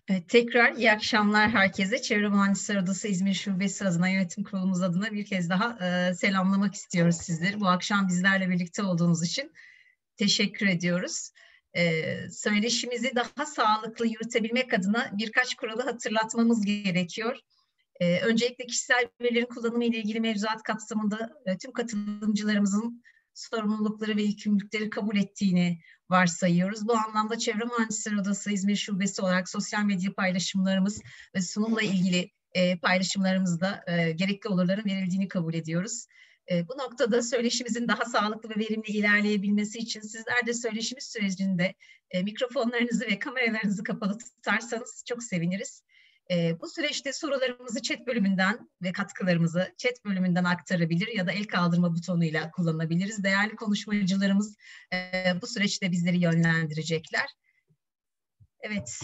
Tekrar iyi akşamlar herkese. Çevre Mühendisleri Odası İzmir Şubesi adına, yönetim kurulumuz adına bir kez daha selamlamak istiyoruz sizleri. Bu akşam bizlerle birlikte olduğunuz için teşekkür ediyoruz. Söyleşimizi daha sağlıklı yürütebilmek adına birkaç kuralı hatırlatmamız gerekiyor. Öncelikle kişisel verilerin kullanımı ile ilgili mevzuat kapsamında tüm katılımcılarımızın sorumlulukları ve yükümlülükleri kabul ettiğini varsayıyoruz. Bu anlamda Çevre Mühendisleri Odası İzmir Şubesi olarak sosyal medya paylaşımlarımız ve sunumla ilgili paylaşımlarımızda gerekli olurların verildiğini kabul ediyoruz. Bu noktada söyleşimizin daha sağlıklı ve verimli ilerleyebilmesi için sizler de söyleşimiz sürecinde mikrofonlarınızı ve kameralarınızı kapalı tutarsanız çok seviniriz. Bu süreçte sorularımızı chat bölümünden ve katkılarımızı chat bölümünden aktarabilir ya da el kaldırma butonuyla kullanabiliriz. Değerli konuşmacılarımız bu süreçte bizleri yönlendirecekler. Evet.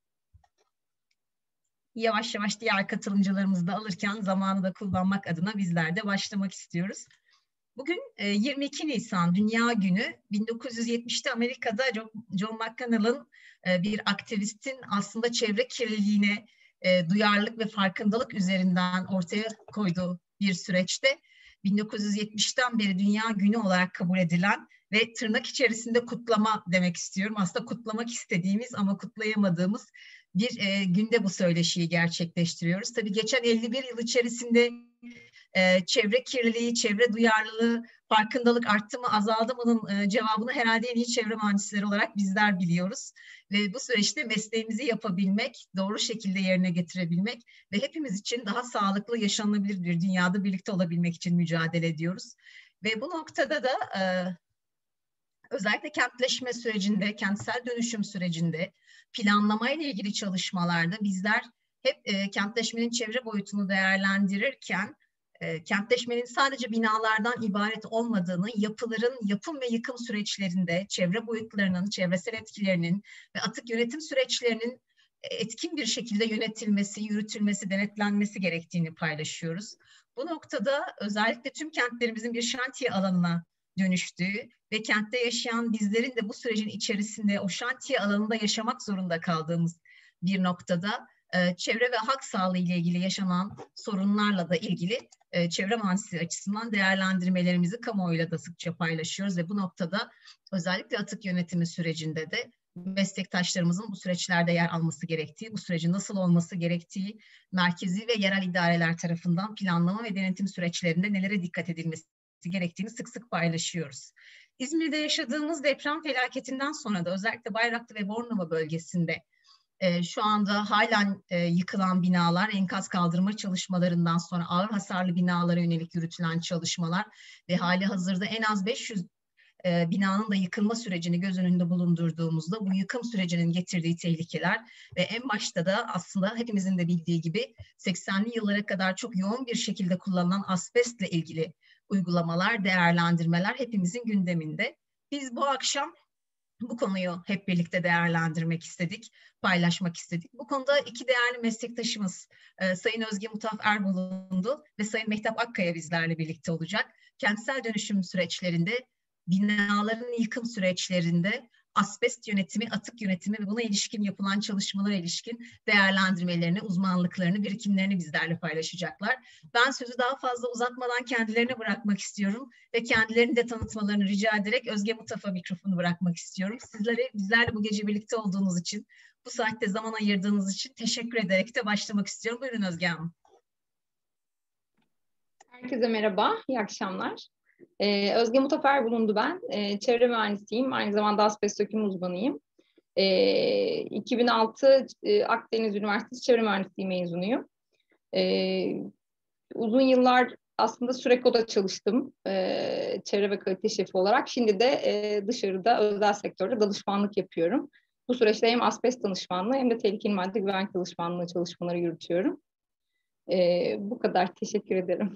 Yavaş yavaş diğer katılımcılarımızı da alırken zamanı da kullanmak adına bizler de başlamak istiyoruz. Bugün 22 Nisan Dünya Günü. 1970'te Amerika'da John McConnell'ın bir aktivistin aslında çevre kirliliğine duyarlılık ve farkındalık üzerinden ortaya koyduğu bir süreçte 1970'ten beri Dünya Günü olarak kabul edilen ve tırnak içerisinde kutlama demek istiyorum. Aslında kutlamak istediğimiz ama kutlayamadığımız bir günde bu söyleşiyi gerçekleştiriyoruz. Tabii geçen 51 yıl içerisinde çevre kirliliği, çevre duyarlılığı, farkındalık arttı mı, azaldı mı'nın cevabını herhalde en iyi çevre mühendisleri olarak bizler biliyoruz. Ve bu süreçte mesleğimizi yapabilmek, doğru şekilde yerine getirebilmek ve hepimiz için daha sağlıklı, yaşanılabilir bir dünyada birlikte olabilmek için mücadele ediyoruz. Ve bu noktada da özellikle kentleşme sürecinde, kentsel dönüşüm sürecinde, planlama ile ilgili çalışmalarda bizler hep kentleşmenin çevre boyutunu değerlendirirken kentleşmenin sadece binalardan ibaret olmadığını, yapıların yapım ve yıkım süreçlerinde çevre boyutlarının, çevresel etkilerinin ve atık yönetim süreçlerinin etkin bir şekilde yönetilmesi, yürütülmesi, denetlenmesi gerektiğini paylaşıyoruz. Bu noktada özellikle tüm kentlerimizin bir şantiye alanına dönüştüğü ve kentte yaşayan bizlerin de bu sürecin içerisinde o şantiye alanında yaşamak zorunda kaldığımız bir noktada çevre ve halk sağlığı ile ilgili yaşanan sorunlarla da ilgili çevre mühendisliği açısından değerlendirmelerimizi kamuoyuyla da sıkça paylaşıyoruz ve bu noktada özellikle atık yönetimi sürecinde de meslektaşlarımızın bu süreçlerde yer alması gerektiği, bu sürecin nasıl olması gerektiği, merkezi ve yerel idareler tarafından planlama ve denetim süreçlerinde nelere dikkat edilmesi gerektiğini sık sık paylaşıyoruz. İzmir'de yaşadığımız deprem felaketinden sonra da özellikle Bayraklı ve Bornova bölgesinde şu anda halen yıkılan binalar, enkaz kaldırma çalışmalarından sonra ağır hasarlı binalara yönelik yürütülen çalışmalar ve hali hazırda en az 500 binanın da yıkılma sürecini göz önünde bulundurduğumuzda bu yıkım sürecinin getirdiği tehlikeler ve en başta da aslında hepimizin de bildiği gibi 80'li yıllara kadar çok yoğun bir şekilde kullanılan asbestle ilgili uygulamalar, değerlendirmeler hepimizin gündeminde. Biz bu akşam bu konuyu hep birlikte değerlendirmek istedik, paylaşmak istedik. Bu konuda iki değerli meslektaşımız Sayın Özge Mutaf Erbulundu ve Sayın Mehtap Akkaya bizlerle birlikte olacak. Kentsel dönüşüm süreçlerinde, binaların yıkım süreçlerinde asbest yönetimi, atık yönetimi ve buna ilişkin yapılan çalışmalara ilişkin değerlendirmelerini, uzmanlıklarını, birikimlerini bizlerle paylaşacaklar. Ben sözü daha fazla uzatmadan kendilerine bırakmak istiyorum ve kendilerini de tanıtmalarını rica ederek Özge Mutaf'a mikrofonu bırakmak istiyorum. Bizlerle bu gece birlikte olduğunuz için, bu saatte zaman ayırdığınız için teşekkür ederek de başlamak istiyorum. Buyurun Özge Hanım. Herkese merhaba, iyi akşamlar. Özge Mutaf Erbulundu ben. Çevre mühendisiyim, aynı zamanda asbest döküm uzmanıyım. 2006 Akdeniz Üniversitesi Çevre Mühendisliği mezunuyum. Uzun yıllar aslında Süreko'da çalıştım çevre ve kalite şefi olarak. Şimdi de dışarıda özel sektörde danışmanlık yapıyorum. Bu süreçte hem asbest danışmanlığı hem de tehlikeli madde güvenlik danışmanlığı çalışmaları yürütüyorum. Bu kadar, teşekkür ederim.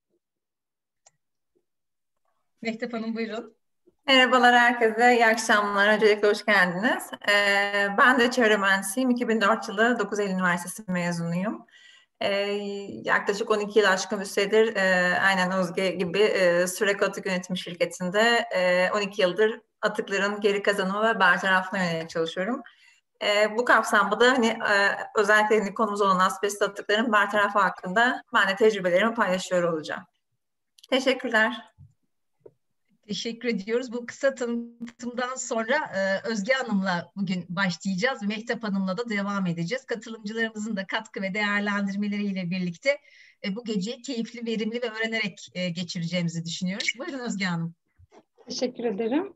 Mehtap Hanım buyurun. Merhabalar herkese, iyi akşamlar. Öncelikle hoş geldiniz. Ben de çevre mühendisiyim. 2004 yılı 9 Eylül Üniversitesi mezunuyum. Yaklaşık 12 yıl aşkın bir süredir aynen Özge gibi Süreko Atık Yönetimi Şirketi'nde 12 yıldır atıkların geri kazanımı ve bertarafına yönelik çalışıyorum. Bu kapsamda da hani özellikle hani konumuz olan asbest atıkların bertarafı hakkında ben de tecrübelerimi paylaşıyor olacağım. Teşekkürler. Teşekkür ediyoruz. Bu kısa tanıtımdan sonra Özge Hanım'la bugün başlayacağız. Mehtap Hanım'la da devam edeceğiz. Katılımcılarımızın da katkı ve değerlendirmeleriyle birlikte bu geceyi keyifli, verimli ve öğrenerek geçireceğimizi düşünüyoruz. Buyurun Özge Hanım. Teşekkür ederim.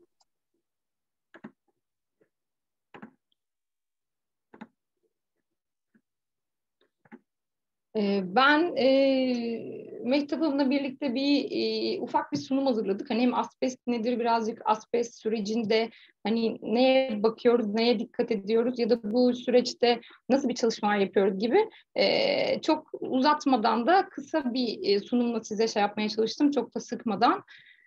Ben Mehtap Hanım'la birlikte ufak bir sunum hazırladık. Hani hem asbest nedir, birazcık asbest sürecinde hani neye bakıyoruz, neye dikkat ediyoruz ya da bu süreçte nasıl bir çalışmalar yapıyoruz gibi. Çok uzatmadan da kısa bir sunumla size şey yapmaya çalıştım, çok da sıkmadan.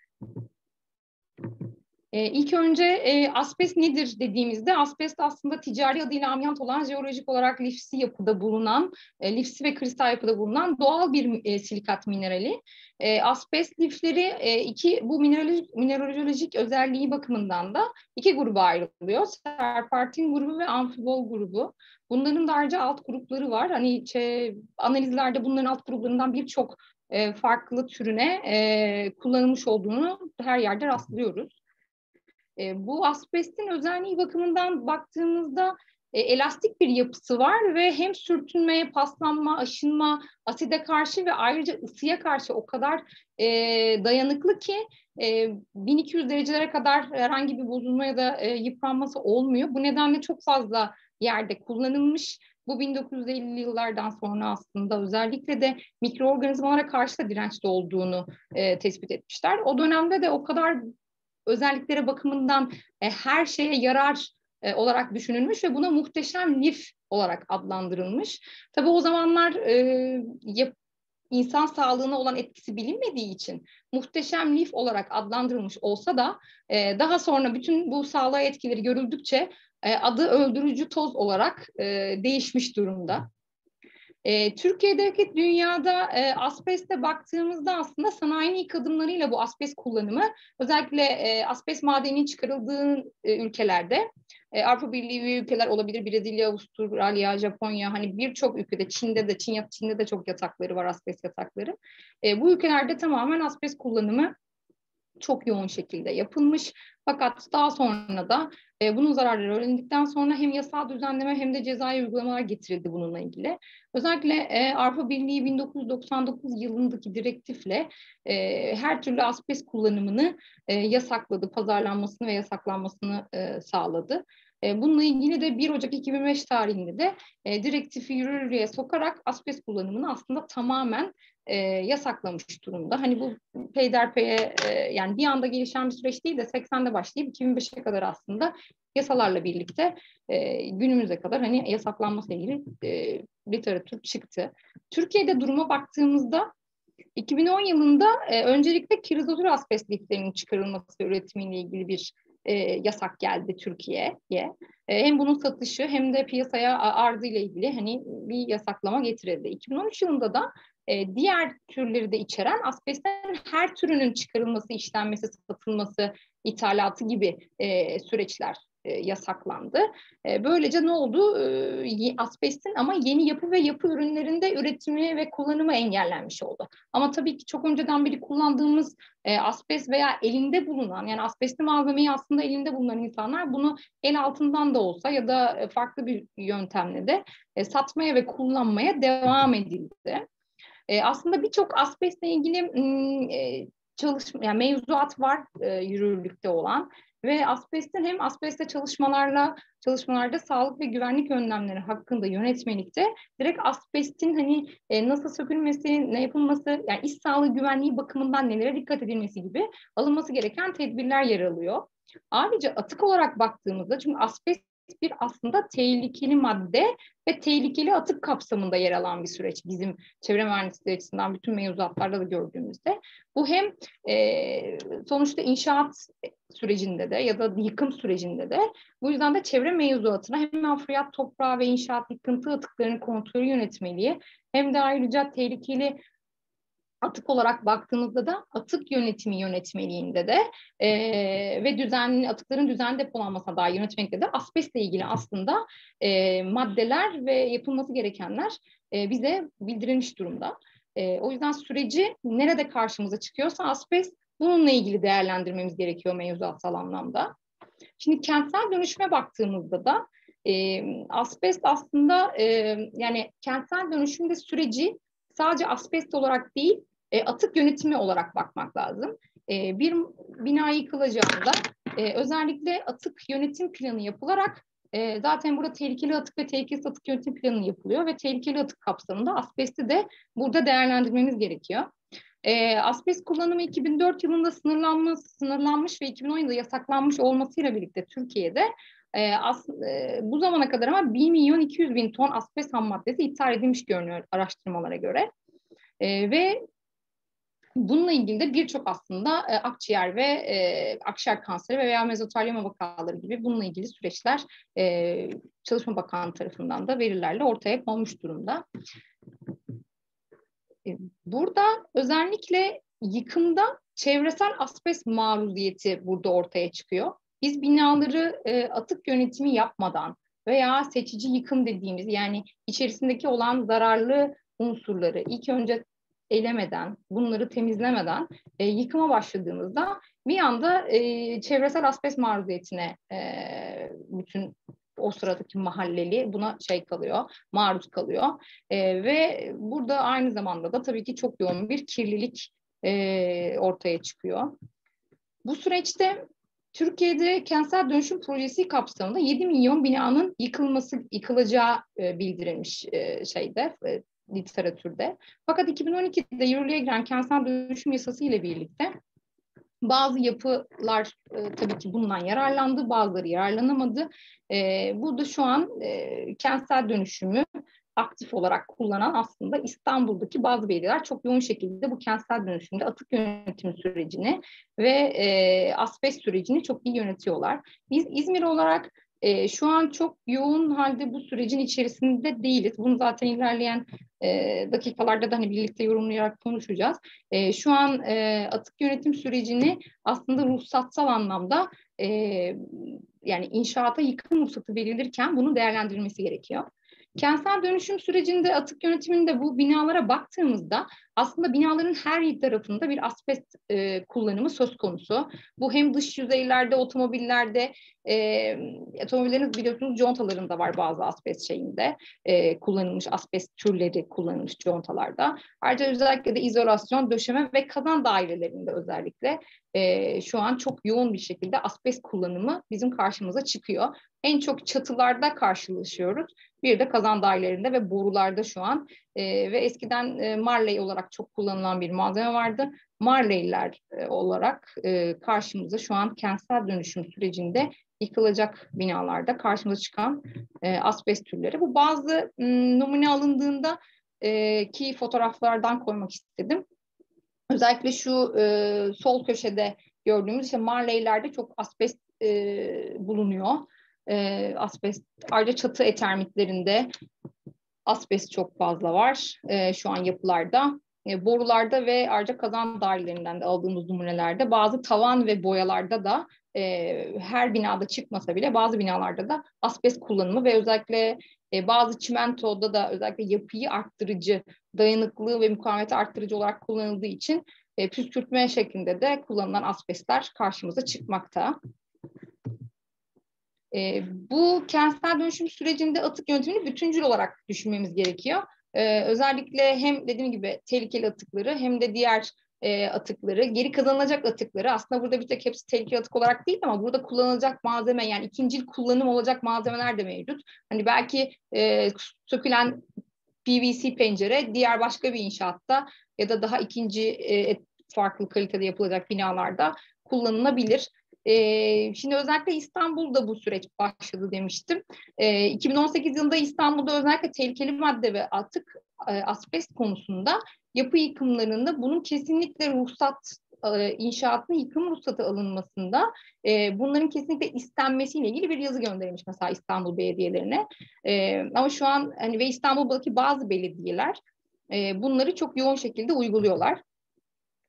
İlk önce asbest nedir dediğimizde asbest aslında ticari adıyla amiant olan jeolojik olarak lifsi yapıda bulunan, lifsi ve kristal yapıda bulunan doğal bir silikat minerali. Asbest lifleri bu mineralojik özelliği bakımından da iki gruba ayrılıyor. Serpentin grubu ve amfibol grubu. Bunların da ayrıca alt grupları var. Hani analizlerde bunların alt gruplarından birçok farklı türüne kullanılmış olduğunu her yerde rastlıyoruz. Bu asbestin özelliği bakımından baktığımızda elastik bir yapısı var ve hem sürtünmeye, paslanma, aşınma, aside karşı ve ayrıca ısıya karşı o kadar dayanıklı ki 1200 derecelere kadar herhangi bir bozulma ya da yıpranması olmuyor. Bu nedenle çok fazla yerde kullanılmış. Bu 1950'li yıllardan sonra aslında özellikle de mikroorganizmalara karşı da dirençli olduğunu tespit etmişler. O dönemde de o kadar özellikleri bakımından her şeye yarar olarak düşünülmüş ve buna muhteşem lif olarak adlandırılmış. Tabii o zamanlar insan sağlığına olan etkisi bilinmediği için muhteşem lif olarak adlandırılmış olsa da daha sonra bütün bu sağlığa etkileri görüldükçe adı öldürücü toz olarak değişmiş durumda. Türkiye'deki dünyada asbeste baktığımızda aslında sanayinin ilk adımlarıyla bu asbest kullanımı özellikle asbest madeninin çıkarıldığı ülkelerde Avrupa Birliği üye ülkeler olabilir, Brezilya, Avustralya, Japonya, hani birçok ülkede, Çin'de de çok yatakları var, asbest yatakları. Bu ülkelerde tamamen asbest kullanımı çok yoğun şekilde yapılmış. Fakat daha sonra da bunun zararları öğrendikten sonra hem yasal düzenleme hem de cezai uygulamalar getirildi bununla ilgili. Özellikle Avrupa Birliği 1999 yılındaki direktifle her türlü asbest kullanımını yasakladı, pazarlanmasını ve yasaklanmasını sağladı. Bununla ilgili de 1 Ocak 2005 tarihinde de direktifi yürürlüğe sokarak asbest kullanımını aslında tamamen yasaklamış durumda. Hani bu peyderpeye yani bir anda gelişen bir süreç değil de 80'de başlayıp 2005'e kadar aslında yasalarla birlikte günümüze kadar hani yasaklanmasıyla ilgili literatür çıktı. Türkiye'de duruma baktığımızda 2010 yılında öncelikle kirazotür asbest liflerinin çıkarılması ve üretimiyle ilgili bir yasak geldi Türkiye'ye. Hem bunun satışı hem de piyasaya arzı ile ilgili hani bir yasaklama getirildi. 2013 yılında da diğer türleri de içeren asbestten her türünün çıkarılması, işlenmesi, satılması, ithalatı gibi süreçler yasaklandı. Böylece ne oldu? Asbestin ama yeni yapı ve yapı ürünlerinde üretimi ve kullanımı engellenmiş oldu. Ama tabii ki çok önceden beri kullandığımız asbest veya elinde bulunan, yani asbestli malzemeyi aslında elinde bulunan insanlar bunu el altından da olsa ya da farklı bir yöntemle de satmaya ve kullanmaya devam edildi. Aslında birçok asbestle ilgili yani mevzuat var yürürlükte olan ve asbestin hem asbestle çalışmalarda sağlık ve güvenlik önlemleri hakkında yönetmelikte direkt asbestin hani nasıl sökülmesi, ne yapılması, yani iş sağlığı güvenliği bakımından nelere dikkat edilmesi gibi alınması gereken tedbirler yer alıyor. Ayrıca atık olarak baktığımızda, çünkü asbest bir aslında tehlikeli madde ve tehlikeli atık kapsamında yer alan bir süreç bizim çevre mühendisliği açısından bütün mevzuatlarda da gördüğümüzde. Bu hem sonuçta inşaat sürecinde de ya da yıkım sürecinde de, bu yüzden de çevre mevzuatına hem hafriyat toprağı ve inşaat yıkıntı atıklarının kontrolü yönetmeliği hem de ayrıca tehlikeli atık olarak baktığımızda da atık yönetimi yönetmeliğinde de ve atıkların düzenli depolanmasına dair yönetmelikte de asbestle ilgili aslında maddeler ve yapılması gerekenler bize bildirilmiş durumda. O yüzden süreci nerede karşımıza çıkıyorsa asbest, bununla ilgili değerlendirmemiz gerekiyor mevzuatsal anlamda. Şimdi kentsel dönüşüme baktığımızda da asbest aslında yani kentsel dönüşümde süreci sadece asbest olarak değil, atık yönetimi olarak bakmak lazım. Bir bina yıkılacağında özellikle atık yönetim planı yapılarak zaten burada tehlikeli atık ve tehlikesiz atık yönetim planı yapılıyor ve tehlikeli atık kapsamında asbesti de burada değerlendirmemiz gerekiyor. Asbest kullanımı 2004 yılında sınırlanmış ve 2010 yılında yasaklanmış olmasıyla birlikte Türkiye'de bu zamana kadar ama 1.200.000 ton asbest ham maddesi ithal edilmiş görünüyor araştırmalara göre. Ve bununla ilgili de birçok aslında akciğer ve akciğer kanseri veya mezotelyoma vakaları gibi bununla ilgili süreçler Çalışma Bakanlığı tarafından da verilerle ortaya konmuş durumda. Burada özellikle yıkımda çevresel asbest maruziyeti burada ortaya çıkıyor. Biz binaları atık yönetimi yapmadan veya seçici yıkım dediğimiz, yani içerisindeki olan zararlı unsurları ilk önce elemeden, bunları temizlemeden yıkıma başladığımızda bir anda çevresel asbest maruziyetine bütün o sıradaki mahalleli buna maruz kalıyor. Ve burada aynı zamanda da tabii ki çok yoğun bir kirlilik ortaya çıkıyor. Bu süreçte Türkiye'de kentsel dönüşüm projesi kapsamında 7 milyon binanın yıkılacağı bildirilmiş literatürde. Fakat 2012'de yürürlüğe giren kentsel dönüşüm yasası ile birlikte bazı yapılar tabii ki bundan yararlandı, bazıları yararlanamadı. Burada şu an kentsel dönüşümü aktif olarak kullanan aslında İstanbul'daki bazı belediyeler çok yoğun şekilde bu kentsel dönüşümde atık yönetim sürecini ve asbest sürecini çok iyi yönetiyorlar. Biz İzmir olarak şu an çok yoğun halde bu sürecin içerisinde değiliz. Bunu zaten ilerleyen dakikalarda da hani birlikte yorumlayarak konuşacağız. Şu an atık yönetim sürecini aslında ruhsatsal anlamda yani inşaata yıkım ruhsatı verilirken bunun değerlendirilmesi gerekiyor. Kentsel dönüşüm sürecinde atık yönetiminde bu binalara baktığımızda aslında binaların her tarafında bir asbest kullanımı söz konusu. Bu hem dış yüzeylerde, otomobillerde, otomobilleriniz biliyorsunuz contalarında var bazı asbest kullanılmış asbest türleri kullanılmış contalarda. Ayrıca özellikle de izolasyon, döşeme ve kazan dairelerinde özellikle şu an çok yoğun bir şekilde asbest kullanımı bizim karşımıza çıkıyor. En çok çatılarda karşılaşıyoruz. Bir de kazan dairelerinde ve borularda şu an ve eskiden Marley olarak çok kullanılan bir malzeme vardı. Marley'ler olarak karşımıza şu an kentsel dönüşüm sürecinde yıkılacak binalarda karşımıza çıkan asbest türleri. Bu bazı numune alındığında ki fotoğraflardan koymak istedim. Özellikle şu sol köşede gördüğümüz Marley'lerde çok asbest bulunuyor. Asbest, ayrıca çatı etermitlerinde asbest çok fazla var şu an yapılarda. Borularda ve ayrıca kazan dairelerinden de aldığımız numunelerde bazı tavan ve boyalarda da her binada çıkmasa bile bazı binalarda da asbest kullanımı ve özellikle bazı çimentoda da özellikle yapıyı arttırıcı, dayanıklılığı ve mukavemeti arttırıcı olarak kullanıldığı için püskürtme şeklinde de kullanılan asbestler karşımıza çıkmakta. Bu kentsel dönüşüm sürecinde atık yönetimini bütüncül olarak düşünmemiz gerekiyor. Özellikle hem dediğim gibi tehlikeli atıkları hem de diğer atıkları, geri kazanılacak atıkları, aslında burada bir tek hepsi tehlikeli atık olarak değil ama burada kullanılacak malzeme, yani ikincil kullanım olacak malzemeler de mevcut. Hani belki sökülen PVC pencere diğer başka bir inşaatta ya da daha ikinci farklı kalitede yapılacak binalarda kullanılabilir. Şimdi özellikle İstanbul'da bu süreç başladı demiştim. 2018 yılında İstanbul'da özellikle tehlikeli madde ve atık asbest konusunda yapı yıkımlarında bunun kesinlikle inşaatın yıkım ruhsatı alınmasında bunların kesinlikle istenmesiyle ilgili bir yazı gönderilmiş mesela İstanbul belediyelerine. Ama şu an hani ve İstanbul'daki bazı belediyeler bunları çok yoğun şekilde uyguluyorlar.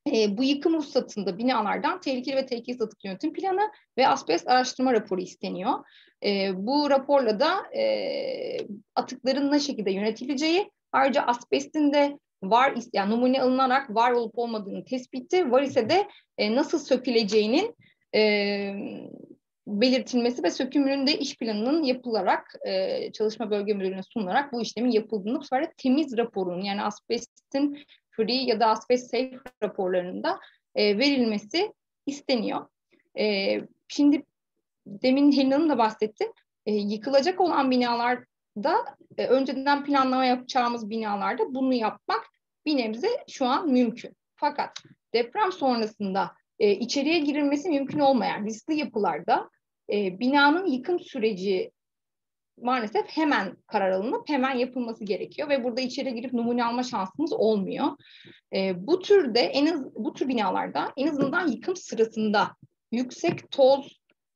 bu yıkım ruhsatında binalardan tehlikeli ve tehlikesiz atık yönetim planı ve asbest araştırma raporu isteniyor. Bu raporla da atıkların ne şekilde yönetileceği, ayrıca asbestin de var, yani numune alınarak var olup olmadığını tespiti, var ise de nasıl söküleceğinin belirtilmesi ve sökümünün de iş planının yapılarak çalışma bölge müdürlüğüne sunularak bu işlemin yapıldığını, bu sefer temiz raporunun, yani asbestin free ya da asbest safe raporlarında verilmesi isteniyor. Şimdi demin Helin Hanım da bahsetti. Yıkılacak olan binalarda önceden planlama yapacağımız binalarda bunu yapmak bir nebze şu an mümkün. Fakat deprem sonrasında içeriye girilmesi mümkün olmayan riskli yapılarda binanın yıkım süreci maalesef hemen karar alınıp hemen yapılması gerekiyor ve burada içeri girip numune alma şansımız olmuyor. Bu tür binalarda en azından yıkım sırasında yüksek toz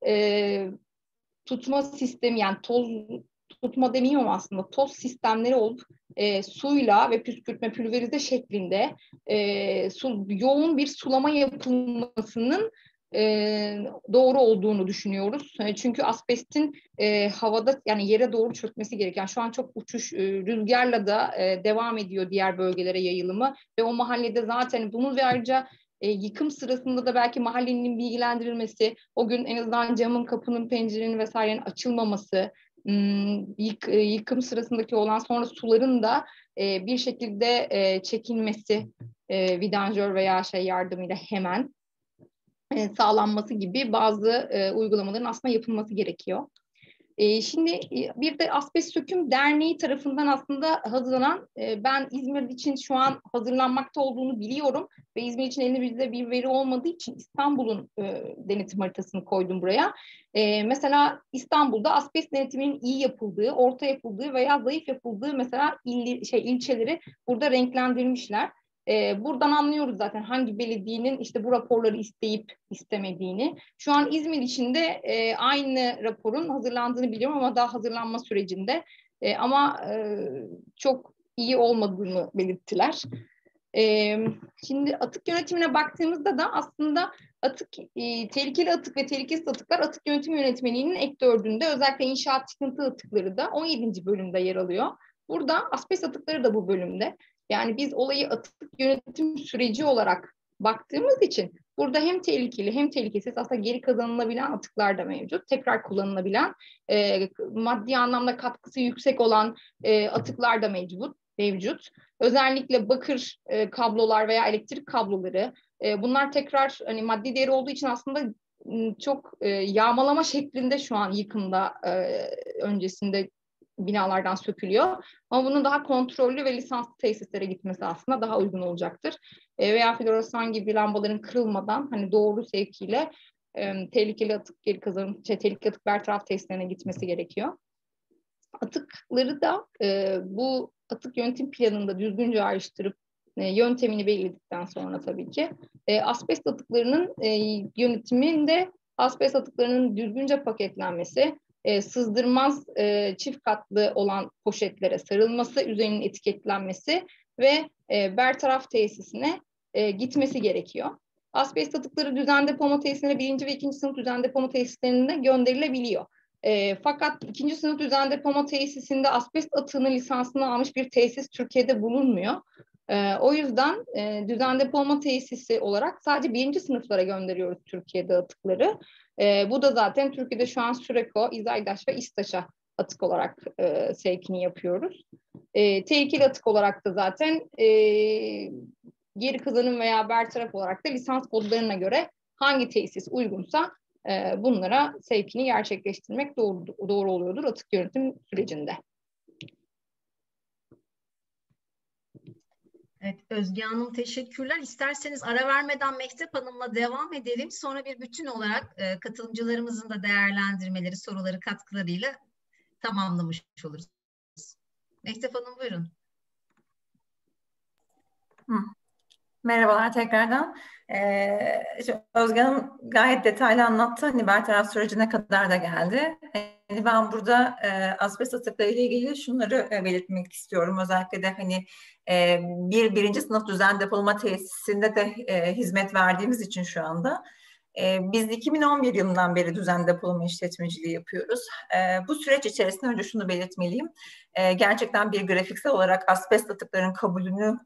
tutma sistemi, yani toz tutma demiyorum aslında, toz sistemleri olup suyla ve püskürtme, pülverize şeklinde yoğun bir sulama yapılmasının doğru olduğunu düşünüyoruz. Çünkü asbestin havada, yani yere doğru çökmesi gereken, şu an çok uçuş rüzgarla da devam ediyor diğer bölgelere yayılımı ve o mahallede zaten bunu ve ayrıca yıkım sırasında da belki mahallenin bilgilendirilmesi, o gün en azından camın, kapının, pencerenin vesairenin açılmaması, yıkım sırasındaki olan sonra suların da bir şekilde çekilmesi, vidanjör veya yardımıyla hemen sağlanması gibi bazı uygulamaların aslında yapılması gerekiyor. Şimdi bir de Asbest Söküm Derneği tarafından aslında hazırlanan, ben İzmir için şu an hazırlanmakta olduğunu biliyorum ve İzmir için elimizde bir veri olmadığı için İstanbul'un denetim haritasını koydum buraya. Mesela İstanbul'da asbest denetiminin iyi yapıldığı, orta yapıldığı veya zayıf yapıldığı mesela ilçeleri burada renklendirmişler. Buradan anlıyoruz zaten hangi belediyenin işte bu raporları isteyip istemediğini. Şu an İzmir için de aynı raporun hazırlandığını biliyorum ama daha hazırlanma sürecinde. Ama çok iyi olmadığını belirttiler. Şimdi atık yönetimine baktığımızda da aslında tehlikeli atık ve tehlikesiz atıklar atık yönetimi yönetmeliğinin ek 4'ünde, özellikle inşaat çıkıntı atıkları da 17. bölümde yer alıyor. Burada asbest atıkları da bu bölümde. Yani biz olayı atık yönetim süreci olarak baktığımız için burada hem tehlikeli hem tehlikesiz aslında geri kazanılabilen atıklar da mevcut. Tekrar kullanılabilen, maddi anlamda katkısı yüksek olan atıklar da mevcut. Özellikle bakır kablolar veya elektrik kabloları, bunlar tekrar hani maddi değeri olduğu için aslında çok yağmalama şeklinde şu an yıkımda öncesinde binalardan sökülüyor. Ama bunun daha kontrollü ve lisanslı tesislere gitmesi aslında daha uygun olacaktır. Veya floresan gibi lambaların kırılmadan hani doğru sevkiyle tehlikeli atık geri kazanım, tehlikeli atık bertaraf tesislerine gitmesi gerekiyor. Atıkları da bu atık yönetim planında düzgünce ayrıştırıp yöntemini belirledikten sonra tabii ki asbest atıklarının yönetiminde asbest atıklarının düzgünce paketlenmesi, sızdırmaz çift katlı olan poşetlere sarılması, üzerinin etiketlenmesi ve bertaraf tesisine gitmesi gerekiyor. Asbest atıkları düzen depolama tesislerine 1. ve 2. sınıf düzen depolama tesislerine gönderilebiliyor. Fakat 2. sınıf düzen depolama tesisinde asbest atığının lisansını almış bir tesis Türkiye'de bulunmuyor. O yüzden düzen depolama tesisi olarak sadece 1. sınıflara gönderiyoruz Türkiye'de atıkları. Bu da zaten Türkiye'de şu an Süreko, İzaydaş ve İstaş'a atık olarak sevkini yapıyoruz. Tehlikeli atık olarak da zaten geri kazanım veya bertaraf olarak da lisans kodlarına göre hangi tesis uygunsa bunlara sevkini gerçekleştirmek doğru oluyordur atık yönetim sürecinde. Evet, Özge Hanım teşekkürler. İsterseniz ara vermeden Mehtap Hanım'la devam edelim. Sonra bir bütün olarak katılımcılarımızın da değerlendirmeleri, soruları, katkılarıyla tamamlamış oluruz. Mehtap Hanım buyurun. Merhabalar tekrardan. Özge Hanım gayet detaylı anlattı. Hani bertaraf sürecine kadar da geldi. Hani ben burada asbest atıkları ile ilgili şunları belirtmek istiyorum. Özellikle de hani birinci sınıf düzen depolama tesisinde de hizmet verdiğimiz için şu anda. Biz 2011 yılından beri düzen depolama işletmeciliği yapıyoruz. Bu süreç içerisinde önce şunu belirtmeliyim. Gerçekten bir grafiksel olarak asbest atıkların kabulünü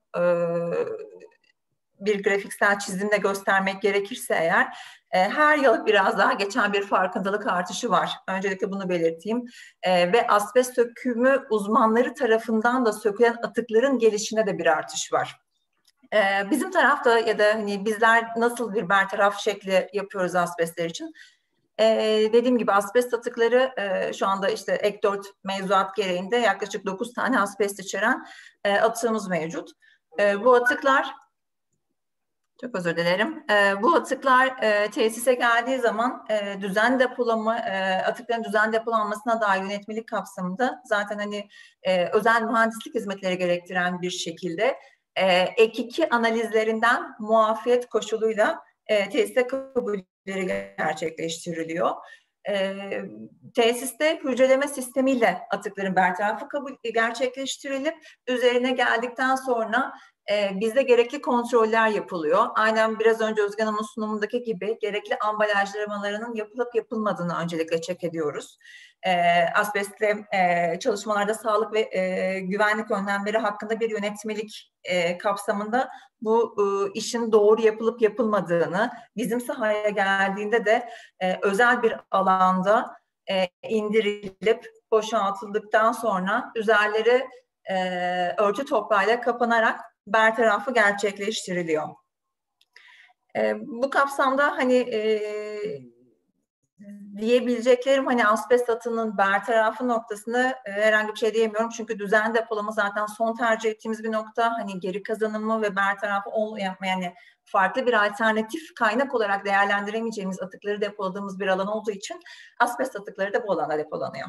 bir grafiksel çizimle göstermek gerekirse eğer her yıl biraz daha geçen bir farkındalık artışı var. Öncelikle bunu belirteyim. Ve asbest sökümü uzmanları tarafından da sökülen atıkların gelişine de bir artış var. Bizim tarafta ya da hani bizler nasıl bir bertaraf şekli yapıyoruz asbestler için? Dediğim gibi asbest atıkları şu anda işte ek 4 mevzuat gereğinde yaklaşık 9 tane asbest içeren atığımız mevcut. Bu atıklar Çok özür dilerim. Bu atıklar tesise geldiği zaman düzen depolama, atıkların düzen depolanmasına dair yönetmelik kapsamında zaten hani özel mühendislik hizmetleri gerektiren bir şekilde ek 2 analizlerinden muafiyet koşuluyla tesise kabulleri gerçekleştiriliyor. Tesiste hücreleme sistemiyle atıkların bertarafı gerçekleştirilip üzerine geldikten sonra bizde gerekli kontroller yapılıyor. Aynen biraz önce Özgen Hanım'ın sunumundaki gibi gerekli ambalajlamalarının yapılıp yapılmadığını öncelikle check ediyoruz. Asbestle çalışmalarda sağlık ve güvenlik önlemleri hakkında bir yönetmelik kapsamında bu işin doğru yapılıp yapılmadığını, bizim sahaya geldiğinde de özel bir alanda indirilip boşaltıldıktan sonra üzerleri örtü toprağıyla kapanarak bertarafı gerçekleştiriliyor. Bu kapsamda hani diyebileceklerim hani asbest atığının bertarafı noktasında herhangi bir şey diyemiyorum. Çünkü düzen depolama zaten son tercih ettiğimiz bir nokta. Hani geri kazanımı ve bertarafı yani farklı bir alternatif kaynak olarak değerlendiremeyeceğimiz atıkları depoladığımız bir alan olduğu için asbest atıkları da bu alanda depolanıyor.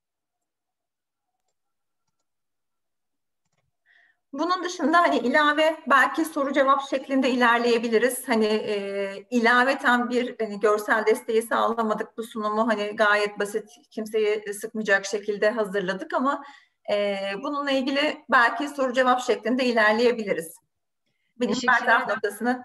Bunun dışında hani ilave belki soru cevap şeklinde ilerleyebiliriz. Hani ilaveten bir hani görsel desteği sağlamadık bu sunumu hani gayet basit kimseyi sıkmayacak şekilde hazırladık ama bununla ilgili belki soru cevap şeklinde ilerleyebiliriz. Benim bertaraf noktasını.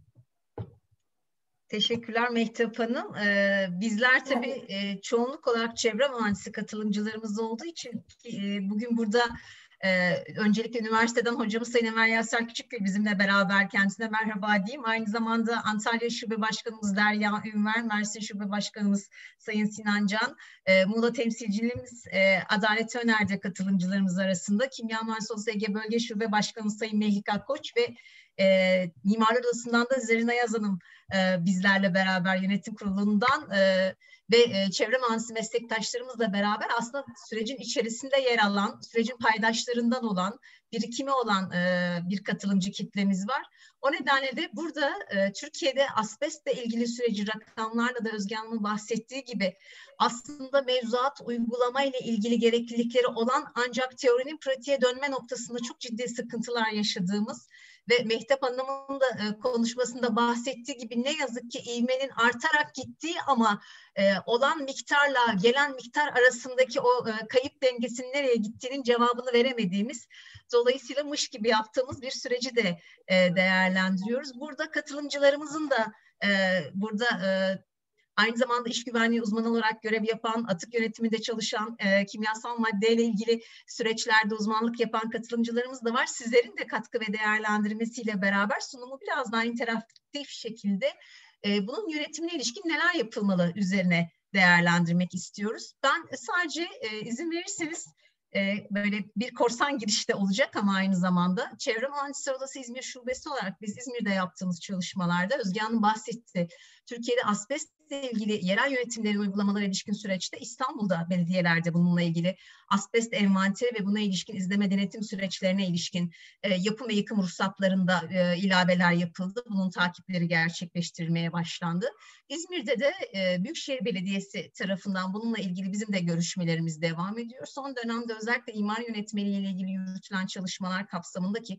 Teşekkürler Mehtap Hanım. Bizler tabii çoğunluk olarak çevre mühendisi katılımcılarımız olduğu için bugün burada öncelikle üniversiteden hocamız Sayın Emel Yaser Küçükgül bizimle beraber, kendisine merhaba diyeyim. Aynı zamanda Antalya Şube Başkanımız Derya Ünver, Mersin Şube Başkanımız Sayın Sinan Can, Muğla temsilciliğimiz Adalet Öner'de katılımcılarımız arasında Kimya Mühendisliği Odası Ege Bölge Şube Başkanımız Sayın Mehlika Koç ve Mimarlar Odası'ndan da Zerina Yazan'ım bizlerle beraber yönetim kurulundan ve çevre mühendisi meslektaşlarımızla beraber aslında sürecin içerisinde yer alan, sürecin paydaşlarından olan, birikimi olan bir katılımcı kitlemiz var. O nedenle de burada Türkiye'de asbestle ilgili süreci rakamlarla da Özge Hanım'ın bahsettiği gibi aslında mevzuat uygulama ile ilgili gereklilikleri olan ancak teorinin pratiğe dönme noktasında çok ciddi sıkıntılar yaşadığımız ve Mehtap Hanım'ın da konuşmasında bahsettiği gibi ne yazık ki ivmenin artarak gittiği ama olan miktarla gelen miktar arasındaki o kayıp dengesinin nereye gittiğinin cevabını veremediğimiz, dolayısıyla mış gibi yaptığımız bir süreci de değerlendiriyoruz. Burada katılımcılarımızın da burada aynı zamanda iş güvenliği uzmanı olarak görev yapan, atık yönetiminde çalışan, kimyasal maddeyle ilgili süreçlerde uzmanlık yapan katılımcılarımız da var. Sizlerin de katkı ve değerlendirmesiyle beraber sunumu biraz daha interaktif şekilde bunun yönetimine ilişkin neler yapılmalı üzerine değerlendirmek istiyoruz. Ben sadece izin verirseniz böyle bir korsan girişte olacak ama aynı zamanda Çevre Mühendisleri Odası İzmir Şubesi olarak biz İzmir'de yaptığımız çalışmalarda Özge Hanım bahsetti. Türkiye'de asbestle ilgili yerel yönetimlerin uygulamalara ilişkin süreçte İstanbul'da belediyelerde bununla ilgili asbest envanteri ve buna ilişkin izleme denetim süreçlerine ilişkin yapım ve yıkım ruhsatlarında ilaveler yapıldı. Bunun takipleri gerçekleştirilmeye başlandı. İzmir'de de Büyükşehir Belediyesi tarafından bununla ilgili bizim de görüşmelerimiz devam ediyor. Son dönemde özellikle imar yönetmeliği ile ilgili yürütülen çalışmalar kapsamındaki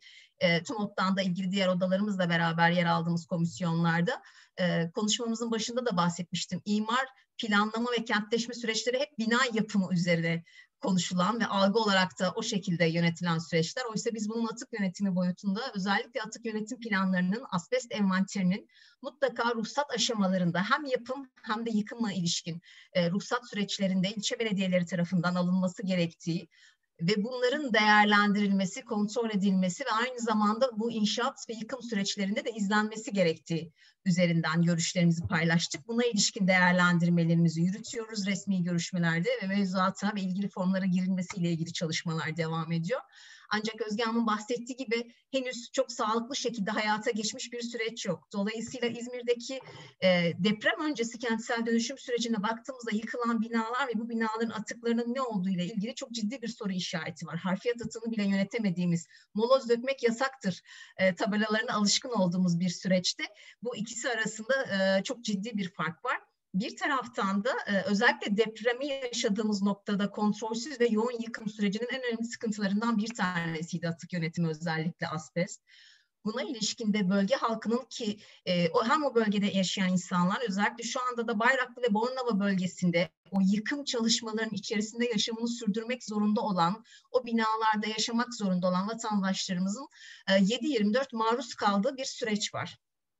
TUMOP'tan da ilgili diğer odalarımızla beraber yer aldığımız komisyonlarda konuşmamızın başında da bahsetmiştim. İmar, planlama ve kentleşme süreçleri hep bina yapımı üzerine konuşulan ve algı olarak da o şekilde yönetilen süreçler. Oysa biz bunun atık yönetimi boyutunda özellikle atık yönetim planlarının, asbest envanterinin mutlaka ruhsat aşamalarında hem yapım hem de yıkımla ilişkin ruhsat süreçlerinde ilçe belediyeleri tarafından alınması gerektiği ve bunların değerlendirilmesi, kontrol edilmesi ve aynı zamanda bu inşaat ve yıkım süreçlerinde de izlenmesi gerektiği üzerinden görüşlerimizi paylaştık. Buna ilişkin değerlendirmelerimizi yürütüyoruz resmi görüşmelerde ve mevzuata ve ilgili formlara girilmesiyle ilgili çalışmalar devam ediyor. Ancak Özge Hanım'ın bahsettiği gibi henüz çok sağlıklı şekilde hayata geçmiş bir süreç yok. Dolayısıyla İzmir'deki deprem öncesi kentsel dönüşüm sürecine baktığımızda yıkılan binalar ve bu binaların atıklarının ne olduğu ile ilgili çok ciddi bir soru işareti var. Harfiyat atığını bile yönetemediğimiz, moloz dökmek yasaktır tabelalarına alışkın olduğumuz bir süreçte bu ikisi arasında çok ciddi bir fark var. Bir taraftan da özellikle depremi yaşadığımız noktada kontrolsüz ve yoğun yıkım sürecinin en önemli sıkıntılarından bir tanesiydi atık yönetimi, özellikle asbest. Buna ilişkin de bölge halkının ki hem o bölgede yaşayan insanlar, özellikle şu anda da Bayraklı ve Bornova bölgesinde o yıkım çalışmalarının içerisinde yaşamını sürdürmek zorunda olan, o binalarda yaşamak zorunda olan vatandaşlarımızın 7/24 maruz kaldığı bir süreç var.